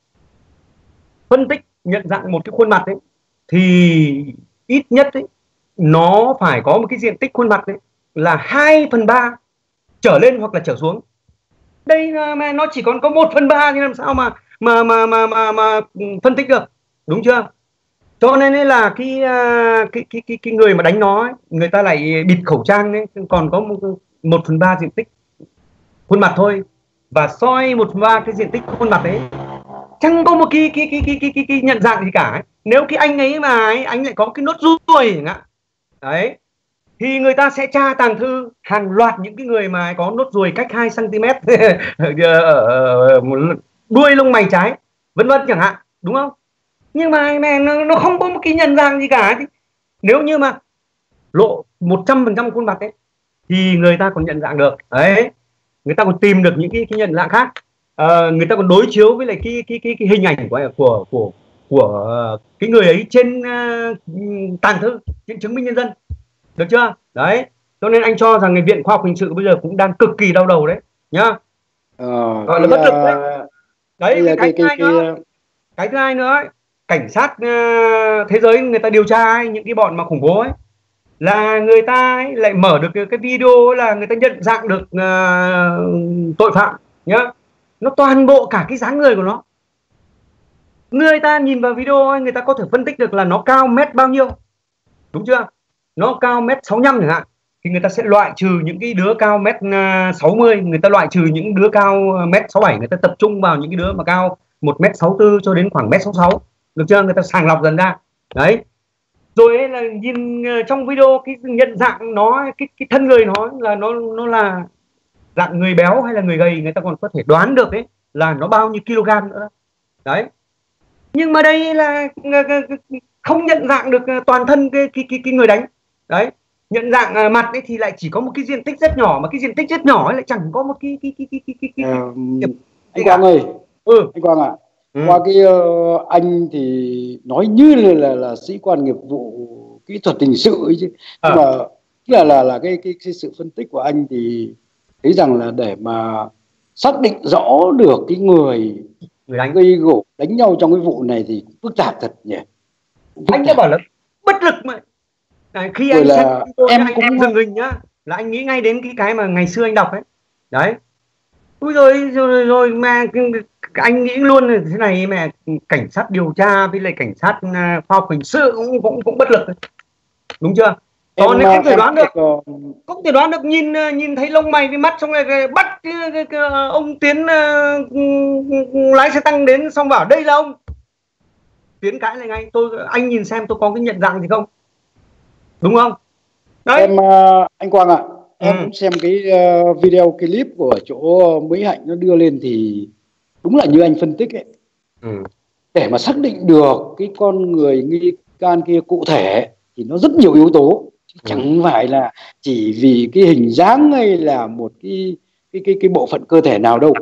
phân tích nhận dạng một cái khuôn mặt ấy thì ít nhất ấy, nó phải có một cái diện tích khuôn mặt ấy là hai phần ba trở lên hoặc là trở xuống. Đây mà nó chỉ còn có một phần ba thì làm sao mà mà mà mà mà, mà phân tích được, đúng chưa? Cho nên là cái cái cái cái, cái người mà đánh nó ấy, người ta lại bịt khẩu trang ấy, còn có một, một phần ba diện tích khuôn mặt thôi, và soi một phần ba cái diện tích khuôn mặt đấy, chẳng có một cái cái cái cái cái, cái, cái nhận dạng gì cả ấy. Nếu cái anh ấy mà ấy, anh lại có cái nốt ruồi chẳng hạn đấy, thì người ta sẽ tra tàng thư hàng loạt những cái người mà có nốt ruồi cách hai xăng ti mét ở đuôi lông mày trái vân vân chẳng hạn, đúng không? Nhưng mà mẹ nó, nó không có một cái nhận dạng gì cả. Thì nếu như mà lộ một trăm phần trăm khuôn mặt ấy thì người ta còn nhận dạng được đấy, người ta còn tìm được những cái, cái nhận dạng khác, à, người ta còn đối chiếu với lại cái cái cái, cái hình ảnh của của của của cái người ấy trên uh, tàng thư, trên chứng minh nhân dân, được chưa? Đấy, cho nên anh cho rằng cái Viện Khoa học Hình sự bây giờ cũng đang cực kỳ đau đầu đấy nhá, ờ, gọi là bất lực đấy. Đấy, cái, cái, cái, cái, nữa, cái thứ hai nữa ấy, cảnh sát uh, thế giới người ta điều tra ấy, những cái bọn mà khủng bố ấy, là người ta ấy lại mở được cái video ấy, là người ta nhận dạng được uh, tội phạm nhá, nó toàn bộ cả cái dáng người của nó, người ta nhìn vào video ấy, người ta có thể phân tích được là nó cao mét bao nhiêu, đúng chưa? Nó cao mét sáu mươi lăm chẳng hạn, thì người ta sẽ loại trừ những cái đứa cao mét sáu mươi, người ta loại trừ những đứa cao mét sáu bảy, người ta tập trung vào những cái đứa mà cao một mét sáu tư cho đến khoảng mét sáu sáu, được chưa? Người ta sàng lọc dần ra đấy, rồi ấy là nhìn trong video cái nhận dạng nó, cái cái thân người nó là nó nó là dạng người béo hay là người gầy, người ta còn có thể đoán được ấy là nó bao nhiêu kg nữa đấy. Nhưng mà đây là không nhận dạng được toàn thân cái cái cái, cái người đánh đấy, nhận dạng mặt ấy thì lại chỉ có một cái diện tích rất nhỏ, mà cái diện tích rất nhỏ ấy lại chẳng có một cái cái cái cái cái cái, cái, à, anh Quang ơi, ừ. anh Quang ạ, à, ừ. qua cái uh, anh thì nói như là là, là sĩ quan nghiệp vụ kỹ thuật hình sự ấy chứ, à. Nhưng mà là là là cái, cái cái sự phân tích của anh thì thấy rằng là để mà xác định rõ được cái người người đánh gây gổ đánh nhau trong cái vụ này thì phức tạp thật nhỉ. Phức anh đã bảo là bất lực mà. Đấy, khi anh là em anh cũng dừng hình nhá, là anh nghĩ ngay đến cái cái mà ngày xưa anh đọc ấy đấy. Ui rồi rồi rồi mà anh nghĩ luôn là thế này, mà cảnh sát điều tra với lại cảnh sát khoa học hình sự cũng cũng cũng bất lực, đúng chưa? Còn em, không thể đoán được, được, không thể đoán được, nhìn nhìn thấy lông mày với mắt xong rồi bắt cái, cái, cái, ông Tiến uh, lái xe tăng đến xong bảo đây là ông Tiến, cãi lại ngay. Tôi anh nhìn xem tôi có cái nhận dạng gì không, đúng không? Đấy. Em uh, anh Quang ạ, à, ừ. em cũng xem cái uh, video clip của chỗ Mỹ Hạnh nó đưa lên thì đúng là như anh phân tích ấy, ừ. để mà xác định được cái con người nghi can kia cụ thể thì nó rất nhiều yếu tố, chứ ừ. chẳng phải là chỉ vì cái hình dáng hay là một cái cái cái cái bộ phận cơ thể nào đâu.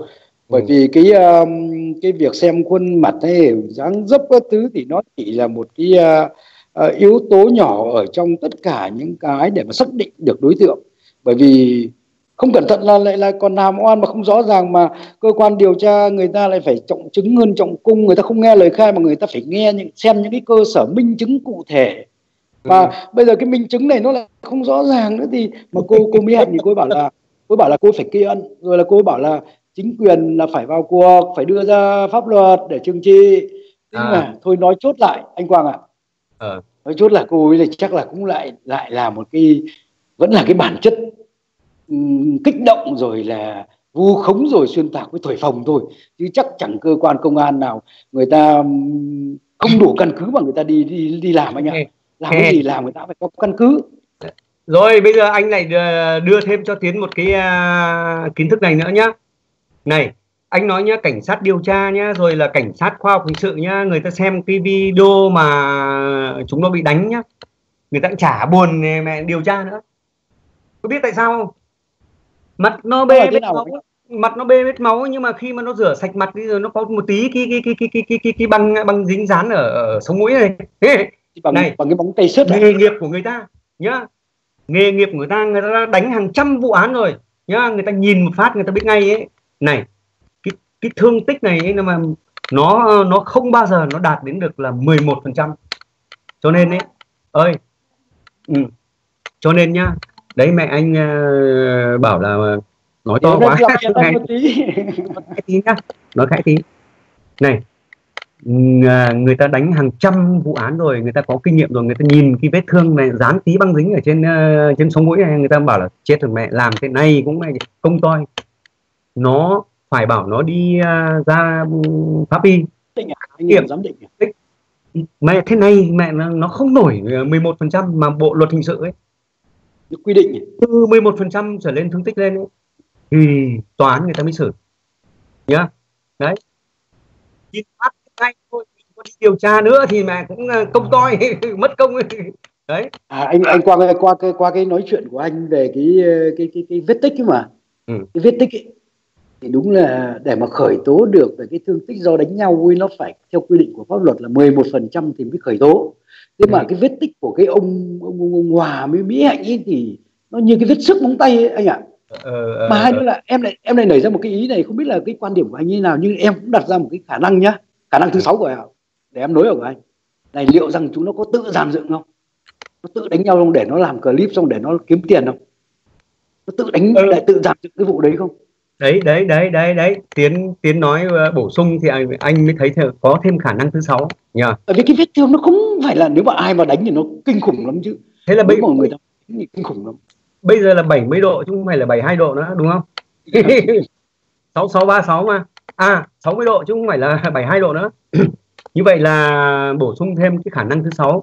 Bởi vì cái um, cái việc xem khuôn mặt hay dáng dấp các thứ thì nó chỉ là một cái uh, uh, yếu tố nhỏ ở trong tất cả những cái để mà xác định được đối tượng. Bởi vì không cẩn thận là lại là còn làm oan mà không rõ ràng, mà cơ quan điều tra người ta lại phải trọng chứng hơn trọng cung, người ta không nghe lời khai mà người ta phải nghe những xem những cái cơ sở minh chứng cụ thể. Mà ừ. bây giờ cái minh chứng này nó lại không rõ ràng nữa thì mà cô cô Mỹ Hạnh thì cô bảo là cô bảo là cô phải kỳ ân, rồi là cô bảo là chính quyền là phải vào cuộc, phải đưa ra pháp luật để trừng trị. Nhưng à. mà thôi nói chốt lại anh Quang ạ, à, à. nói chốt là cô ấy là chắc là cũng lại lại là một cái vẫn là cái bản chất um, kích động rồi là vu khống rồi xuyên tạc với thổi phồng thôi, chứ chắc chẳng cơ quan công an nào người ta um, không đủ căn cứ mà người ta đi đi đi làm anh ạ. Làm cái gì làm người ta phải có căn cứ. Rồi bây giờ anh lại đưa, đưa thêm cho Tiến một cái uh, kiến thức này nữa nhá. Này, anh nói nhá, cảnh sát điều tra nhá, rồi là cảnh sát khoa học hình sự nhá, người ta xem cái video mà chúng nó bị đánh nhá, người ta cũng chả buồn mẹ điều tra nữa. Có biết tại sao không? Mặt nó bê vết máu, mặt nó bê vết máu, nhưng mà khi mà nó rửa sạch mặt đi rồi nó có một tí cái cái cái cái cái cái cái, cái băng băng dính dán ở, ở sống mũi này. Bằng, này bằng cái bóng tay sứt nghề nghiệp của người ta nhá, nghề nghiệp của người ta, người ta đánh hàng trăm vụ án rồi nhá, người ta nhìn một phát người ta biết ngay ấy. Này, cái cái thương tích này ấy, mà nó nó không bao giờ nó đạt đến được là mười một phần trăm. Cho nên ấy ơi ừ. cho nên nhá, đấy mẹ anh uh, bảo là nói to quá này, một tí. Nói khẽ tí này, người ta đánh hàng trăm vụ án rồi, người ta có kinh nghiệm rồi, người ta nhìn cái vết thương này dán tí băng dính ở trên uh, trên sống mũi này, người ta bảo là chết rồi mẹ, làm thế này cũng này công toi, nó phải bảo nó đi uh, ra pháp y kiểm giám định mẹ, thế này mẹ nó không nổi mười một phần trăm mà bộ luật hình sự ấy quy định từ mười một phần trăm trở lên thương tích lên ấy, thì tòa án người ta mới xử nhá. Đấy, nhìn phát ngay thôi, có đi điều tra nữa thì mà cũng công toi mất công ấy. Đấy. À, anh anh qua qua qua qua cái nói chuyện của anh về cái cái cái, cái vết tích ấy mà ừ. cái vết tích ấy, thì đúng là để mà khởi tố được về cái thương tích do đánh nhau vui, nó phải theo quy định của pháp luật là mười một phần trăm thì mới khởi tố. Thế ừ. mà cái vết tích của cái ông ông, ông, ông Hòa với Mỹ Hạnh ấy thì nó như cái vết xước móng tay ấy, anh ạ. ờ, ờ, mà hai nữa là em lại em lại nảy ra một cái ý này, không biết là cái quan điểm của anh như thế nào, nhưng em cũng đặt ra một cái khả năng nhá, khả năng thứ sáu của em để em nối vào của anh này, liệu rằng chúng nó có tự dàn dựng không, nó tự đánh nhau không để nó làm clip xong để nó kiếm tiền không, nó tự đánh ừ. lại tự dàn dựng cái vụ đấy không? Đấy đấy đấy đấy đấy Tiến Tiến nói uh, bổ sung thì anh, anh mới thấy th có thêm khả năng thứ sáu nhờ. Bởi vì cái vết thương nó không phải là nếu mà ai mà đánh thì nó kinh khủng lắm chứ. Thế là bây giờ người ta thì kinh khủng lắm. Bây giờ là bảy mươi độ chứ không phải là bảy mươi hai độ nữa đúng không? sáu sáu ba sáu mà. À, sáu mươi độ chứ không phải là bảy mươi hai độ nữa. Như vậy là bổ sung thêm cái khả năng thứ sáu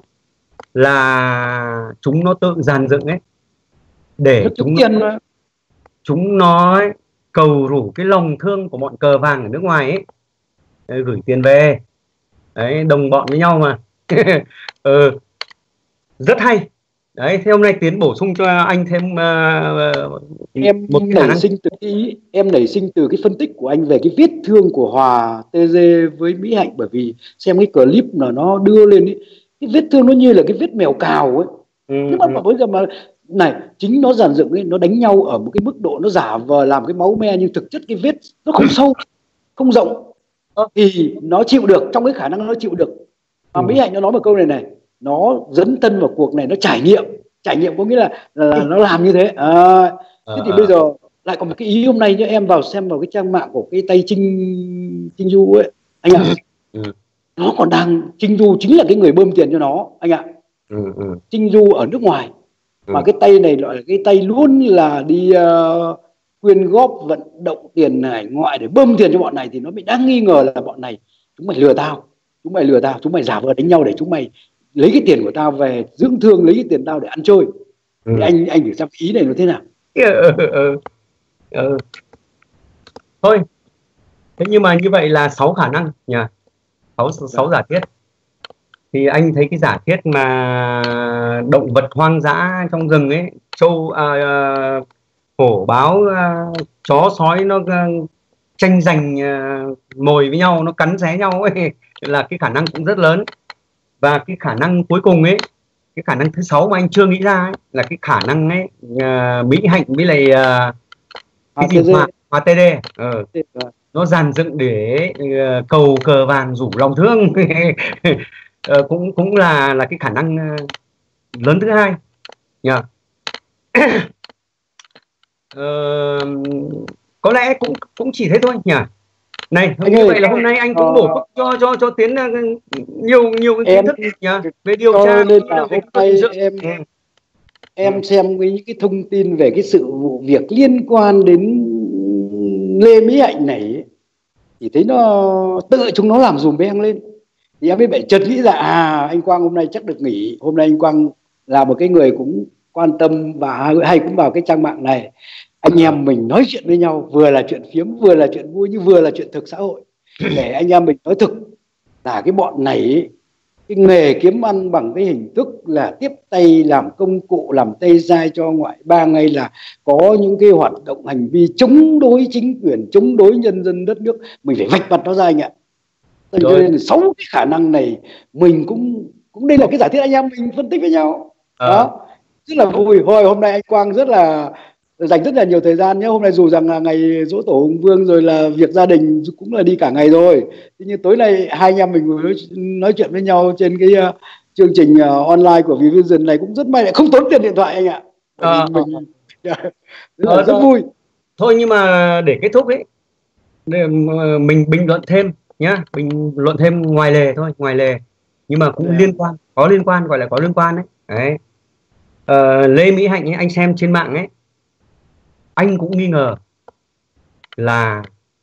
là chúng nó tự dàn dựng ấy để nó chúng nó, chúng nó ấy, cầu rủ cái lòng thương của bọn cờ vàng ở nước ngoài ấy, đấy, gửi tiền về đấy, đồng bọn với nhau mà. ừ, rất hay đấy. Thế hôm nay Tiến bổ sung cho anh thêm uh, em một nảy năng. sinh từ cái em nảy sinh từ cái phân tích của anh về cái vết thương của Hòa tê giê với Mỹ Hạnh, bởi vì xem cái clip là nó đưa lên ấy, cái vết thương nó như là cái vết mèo cào ấy. ừ, thế mà, ừ. mà bây giờ mà này, chính nó dàn dựng ấy, nó đánh nhau ở một cái mức độ nó giả vờ làm cái máu me, nhưng thực chất cái vết nó không sâu không rộng thì nó chịu được, trong cái khả năng nó chịu được. Mà ừ. Mỹ Hạnh nó nói một câu này này, nó dấn thân vào cuộc này, nó trải nghiệm trải nghiệm có nghĩa là, là, là nó làm như thế à, thế thì à. Bây giờ lại còn một cái ý hôm nay nhá, em vào xem vào cái trang mạng của cái tay Trinh Trinh Du ấy anh ạ. ừ. Nó còn đang, Trinh Du chính là cái người bơm tiền cho nó anh ạ. ừ, ừ. Trinh Du ở nước ngoài ừ. mà cái tay này gọi là cái tay luôn là đi uh, quyên góp vận động tiền hải ngoại để bơm tiền cho bọn này, thì nó bị đang nghi ngờ là bọn này chúng mày lừa tao, chúng mày lừa tao, chúng mày giả vờ đánh nhau để chúng mày lấy cái tiền của tao về dưỡng thương, lấy cái tiền tao để ăn chơi. ừ. Thì anh anh thử xem ý này nó thế nào. ừ, ừ, ừ. Thôi thế nhưng mà như vậy là sáu khả năng nhỉ, sáu sáu giả thiết. Thì anh thấy cái giả thiết mà động vật hoang dã trong rừng ấy, trâu à, à, hổ báo à, chó sói nó à, tranh giành uh, mồi với nhau, nó cắn xé nhau ấy, là cái khả năng cũng rất lớn. Và cái khả năng cuối cùng ấy, cái khả năng thứ sáu mà anh chưa nghĩ ra ấy, là cái khả năng ấy uh, Mỹ Hạnh với lại uh, cái gì Hòa, Hòa tê đê ờ. nó dàn dựng để uh, cầu cờ vàng rủ lòng thương. uh, cũng cũng là là cái khả năng uh, lớn thứ hai nhờ. uh, có lẽ cũng cũng chỉ thế thôi nhỉ. Này như ơi, vậy là hôm nay anh cũng bổ túc cho cho cho Tiến nhiều nhiều cái kiến thức nhỉ về điều tra. Nên là hôm nay em em xem với những cái thông tin về cái sự vụ việc liên quan đến Lê Mỹ Hạnh này thì thấy nó tự chúng nó làm dùm beng lên, thì em mới phải chợt nghĩ ra à anh Quang hôm nay chắc được nghỉ. Hôm nay anh Quang là một cái người cũng quan tâm và hay cũng vào cái trang mạng này, anh em mình nói chuyện với nhau, vừa là chuyện phiếm, vừa là chuyện vui, nhưng vừa là chuyện thực xã hội, để anh em mình nói thực là cái bọn này cái nghề kiếm ăn bằng cái hình thức là tiếp tay làm công cụ, làm tay sai cho ngoại bang, hay là có những cái hoạt động hành vi chống đối chính quyền, chống đối nhân dân đất nước, mình phải vạch mặt nó ra anh ạ. Cho nên sáu cái khả năng này mình cũng cũng đây là cái giả thiết anh em mình phân tích với nhau à. Đó rất là vui. Hồi hôm nay anh Quang rất là dành rất là nhiều thời gian nhé. Hôm nay dù rằng là ngày giỗ tổ Hùng Vương rồi là việc gia đình cũng là đi cả ngày rồi, thế nhưng tối nay hai anh em mình nói, nói chuyện với nhau trên cái uh, chương trình uh, online của ViVision này cũng rất may lại không tốn tiền điện thoại anh ạ. À, mình rất, là rất vui. Thôi nhưng mà để kết thúc ấy, để mình bình luận thêm nhá, bình luận thêm ngoài lề thôi, ngoài lề nhưng mà cũng yeah. liên quan, có liên quan, gọi là có liên quan đấy. Đấy. Uh, Lê Mỹ Hạnh ấy, anh xem trên mạng ấy, anh cũng nghi ngờ là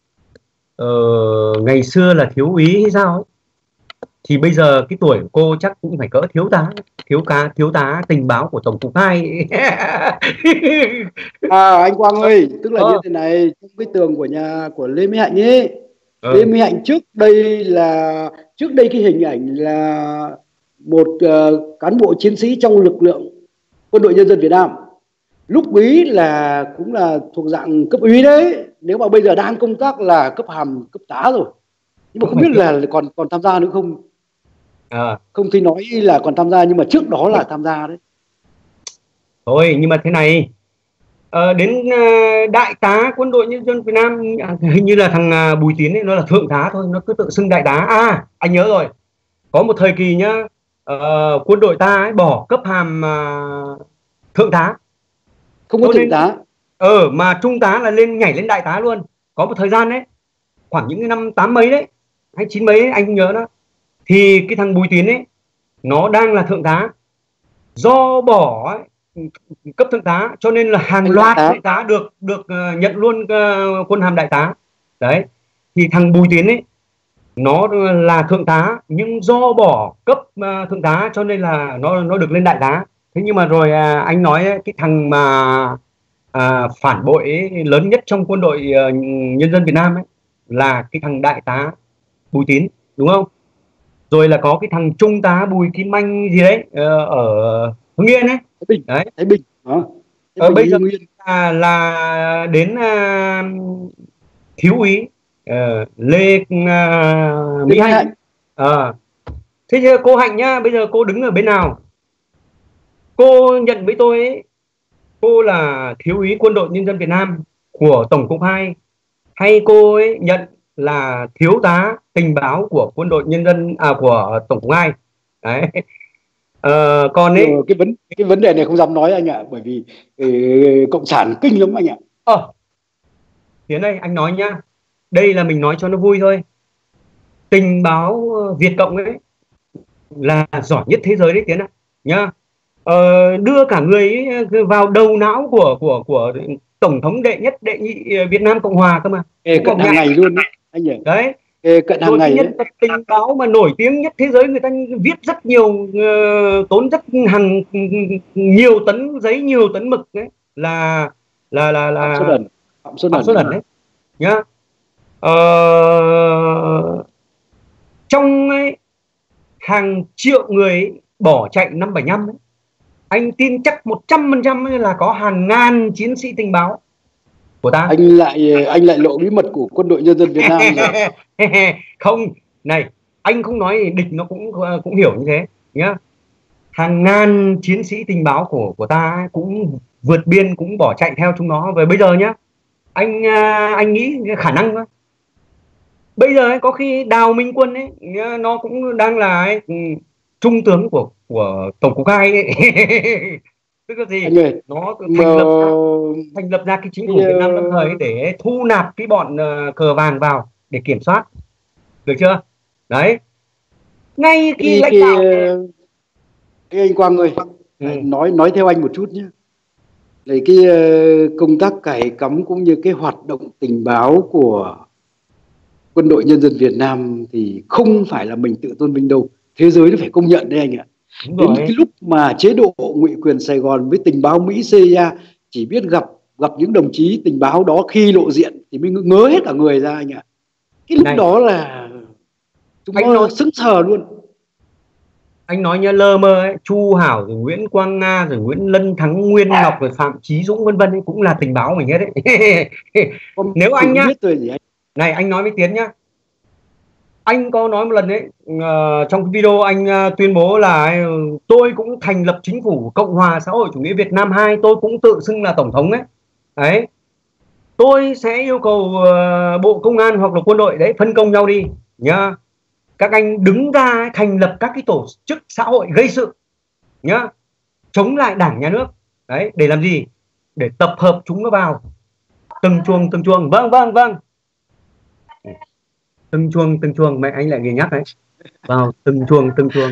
uh, ngày xưa là thiếu úy hay sao ấy, thì bây giờ cái tuổi của cô chắc cũng phải cỡ thiếu tá, thiếu cá, thiếu tá tình báo của Tổng cục hai. À anh Quang ơi, tức là ờ. như thế này, trong cái tường của nhà của Lê Mỹ Hạnh ấy, ừ. Lê Mỹ Hạnh trước đây là trước đây cái hình ảnh là một uh, cán bộ chiến sĩ trong lực lượng Quân đội Nhân dân Việt Nam. Lúc úy là cũng là thuộc dạng cấp úy đấy, nếu mà bây giờ đang công tác là cấp hàm cấp tá rồi, nhưng mà không biết là còn còn tham gia nữa không. À. Không thì nói là còn tham gia nhưng mà trước đó là tham gia đấy. Thôi nhưng mà thế này, à, đến uh, đại tá Quân đội Nhân dân Việt Nam, hình như là thằng uh, Bùi Tiến ấy, nó là thượng tá thôi, nó cứ tự xưng đại tá. À anh nhớ rồi, có một thời kỳ nhá, uh, quân đội ta ấy bỏ cấp hàm uh, thượng tá, không có thượng tá, ờ mà trung tá là lên nhảy lên đại tá luôn. Có một thời gian đấy, khoảng những cái năm tám mấy đấy hay chín mấy đấy, anh không nhớ đó, thì cái thằng Bùi Tiến ấy nó đang là thượng tá, do bỏ ấy, cấp thượng tá cho nên là hàng loạt đại tá được được uh, nhận luôn uh, quân hàm đại tá đấy. Thì thằng Bùi Tiến ấy nó là thượng tá nhưng do bỏ cấp uh, thượng tá cho nên là nó nó được lên đại tá. Thế nhưng mà rồi uh, anh nói ấy, cái thằng mà uh, phản bội ấy, lớn nhất trong quân đội uh, nhân dân Việt Nam ấy là cái thằng đại tá Bùi Tiến, đúng không? Rồi là có cái thằng trung tá Bùi Kim Anh gì đấy uh, ở Hưng Yên ấy. Thái Bình. Đấy. Thái Bình. À, Thái Bình bây giờ là, là đến uh, thiếu úy uh, Lê uh, Mỹ Hạnh. À. Thế chứ cô Hạnh nhá, bây giờ cô đứng ở bên nào? Cô nhận với tôi ấy, cô là thiếu úy Quân đội Nhân dân Việt Nam của Tổng cục hai, hay cô ấy nhận là thiếu tá tình báo của Quân đội Nhân dân à của Tổng cục hai? Đấy. Ờ, còn ấy cái vấn cái vấn đề này không dám nói anh ạ, bởi vì uh, cộng sản kinh lắm anh ạ. Ờ, Tiến đây anh nói nhá, đây là mình nói cho nó vui thôi. Tình báo Việt Cộng ấy là giỏi nhất thế giới đấy Tiến ạ, nhá. Ờ, đưa cả người ấy vào đầu não của của của Tổng thống đệ nhất đệ nhị Việt Nam Cộng Hòa cơ mà. Ê, cận hàng ngày luôn đấy anh nhỉ. Đấy. Ê, cận hàng ngày nhân vật tình báo mà nổi tiếng nhất thế giới, người ta viết rất nhiều, uh, tốn rất hàng nhiều tấn giấy, nhiều tấn mực đấy, là là là là Phạm Xuân Ẩn, Phạm Xuân Ẩn, Xuân Ẩn đấy nhá. Ờ, trong ấy, hàng triệu người ấy, bỏ chạy năm bảy năm ấy, anh tin chắc một trăm phần trăm là có hàng ngàn chiến sĩ tình báo của ta. Anh lại anh lại lộ bí mật của Quân đội Nhân dân Việt Nam rồi. Không, này, anh không nói địch nó cũng cũng hiểu như thế nhá. Hàng ngàn chiến sĩ tình báo của của ta ấy, cũng vượt biên, cũng bỏ chạy theo chúng nó. Và bây giờ nhá, anh anh nghĩ khả năng thôi. Bây giờ ấy, có khi Đào Minh Quân ấy nó cũng đang là ấy, trung tướng của của tổng cục hai ấy. Tức là gì? Anh ơi, Nó thành mà... lập ra, thành lập ra cái chính phủ Việt Nam lâm thời để thu nạp cái bọn uh, cờ vàng vào để kiểm soát, được chưa? Đấy, ngay cái lãnh đạo cái anh Quang ơi, ừ. nói nói theo anh một chút nhé. Để cái công tác cài cắm cũng như cái hoạt động tình báo của Quân đội Nhân dân Việt Nam thì không phải là mình tự tôn vinh đâu, thế giới nó phải công nhận đấy anh ạ. Đến cái lúc mà chế độ ngụy quyền Sài Gòn với tình báo Mỹ xê i a chỉ biết gặp gặp những đồng chí tình báo đó khi lộ diện thì mới ngớ hết cả người ra anh ạ. Cái lúc này, đó là chúng nó nói... sững sờ luôn. Anh nói như lơ mơ ấy, Chu Hảo rồi Nguyễn Quang Nga rồi Nguyễn Lân Thắng, Nguyên Ngọc rồi Phạm Chí Dũng vân vân ấy, cũng là tình báo mình hết đấy. Nếu anh nhá, anh. Này anh nói với Tiến nhá, anh có nói một lần đấy uh, trong video anh uh, tuyên bố là uh, tôi cũng thành lập chính phủ Cộng hòa xã hội chủ nghĩa Việt Nam hai, tôi cũng tự xưng là tổng thống ấy. Đấy, tôi sẽ yêu cầu uh, Bộ Công an hoặc là quân đội đấy phân công nhau đi nhá. Các anh đứng ra thành lập các cái tổ chức xã hội gây sự nhá, chống lại đảng nhà nước. Đấy, để làm gì? Để tập hợp chúng nó vào từng chuồng từng chuồng. Vâng vâng vâng, từng chuồng từng chuồng, mẹ anh lại ghi nhắc đấy, vào từng chuồng từng chuồng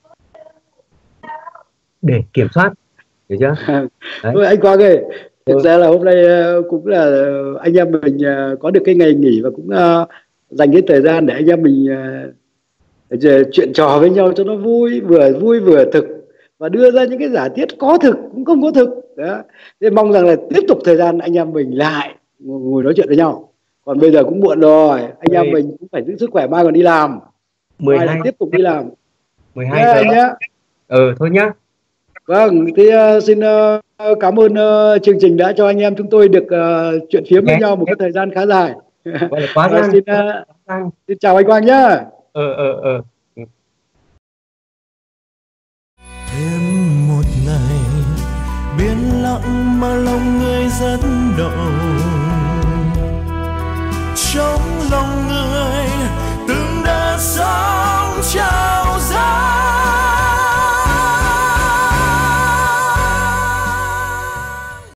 để kiểm soát, hiểu chưa? Đấy. Anh Quang ơi, thực ra là hôm nay cũng là anh em mình có được cái ngày nghỉ và cũng dành cái thời gian để anh em mình chuyện trò với nhau cho nó vui, vừa vui vừa thực, và đưa ra những cái giả thiết có thực cũng không có thực đó. Nên mong rằng là tiếp tục thời gian anh em mình lại ngồi nói chuyện với nhau. Còn bây giờ cũng muộn rồi, anh em mình cũng phải giữ sức khỏe, mai còn đi làm, mai lại tiếp tục đi làm. mười hai giờ nhá. Ừ thôi nhá. Vâng, thì uh, xin uh, cảm ơn uh, chương trình đã cho anh em chúng tôi được uh, chuyện phiếm với nhau một cái thời gian khá dài. Quá uh, xin, uh, xin chào anh Quang nhá. Ờ ờ ờ. Thêm một ngày biển lặng mà lòng người rất đau.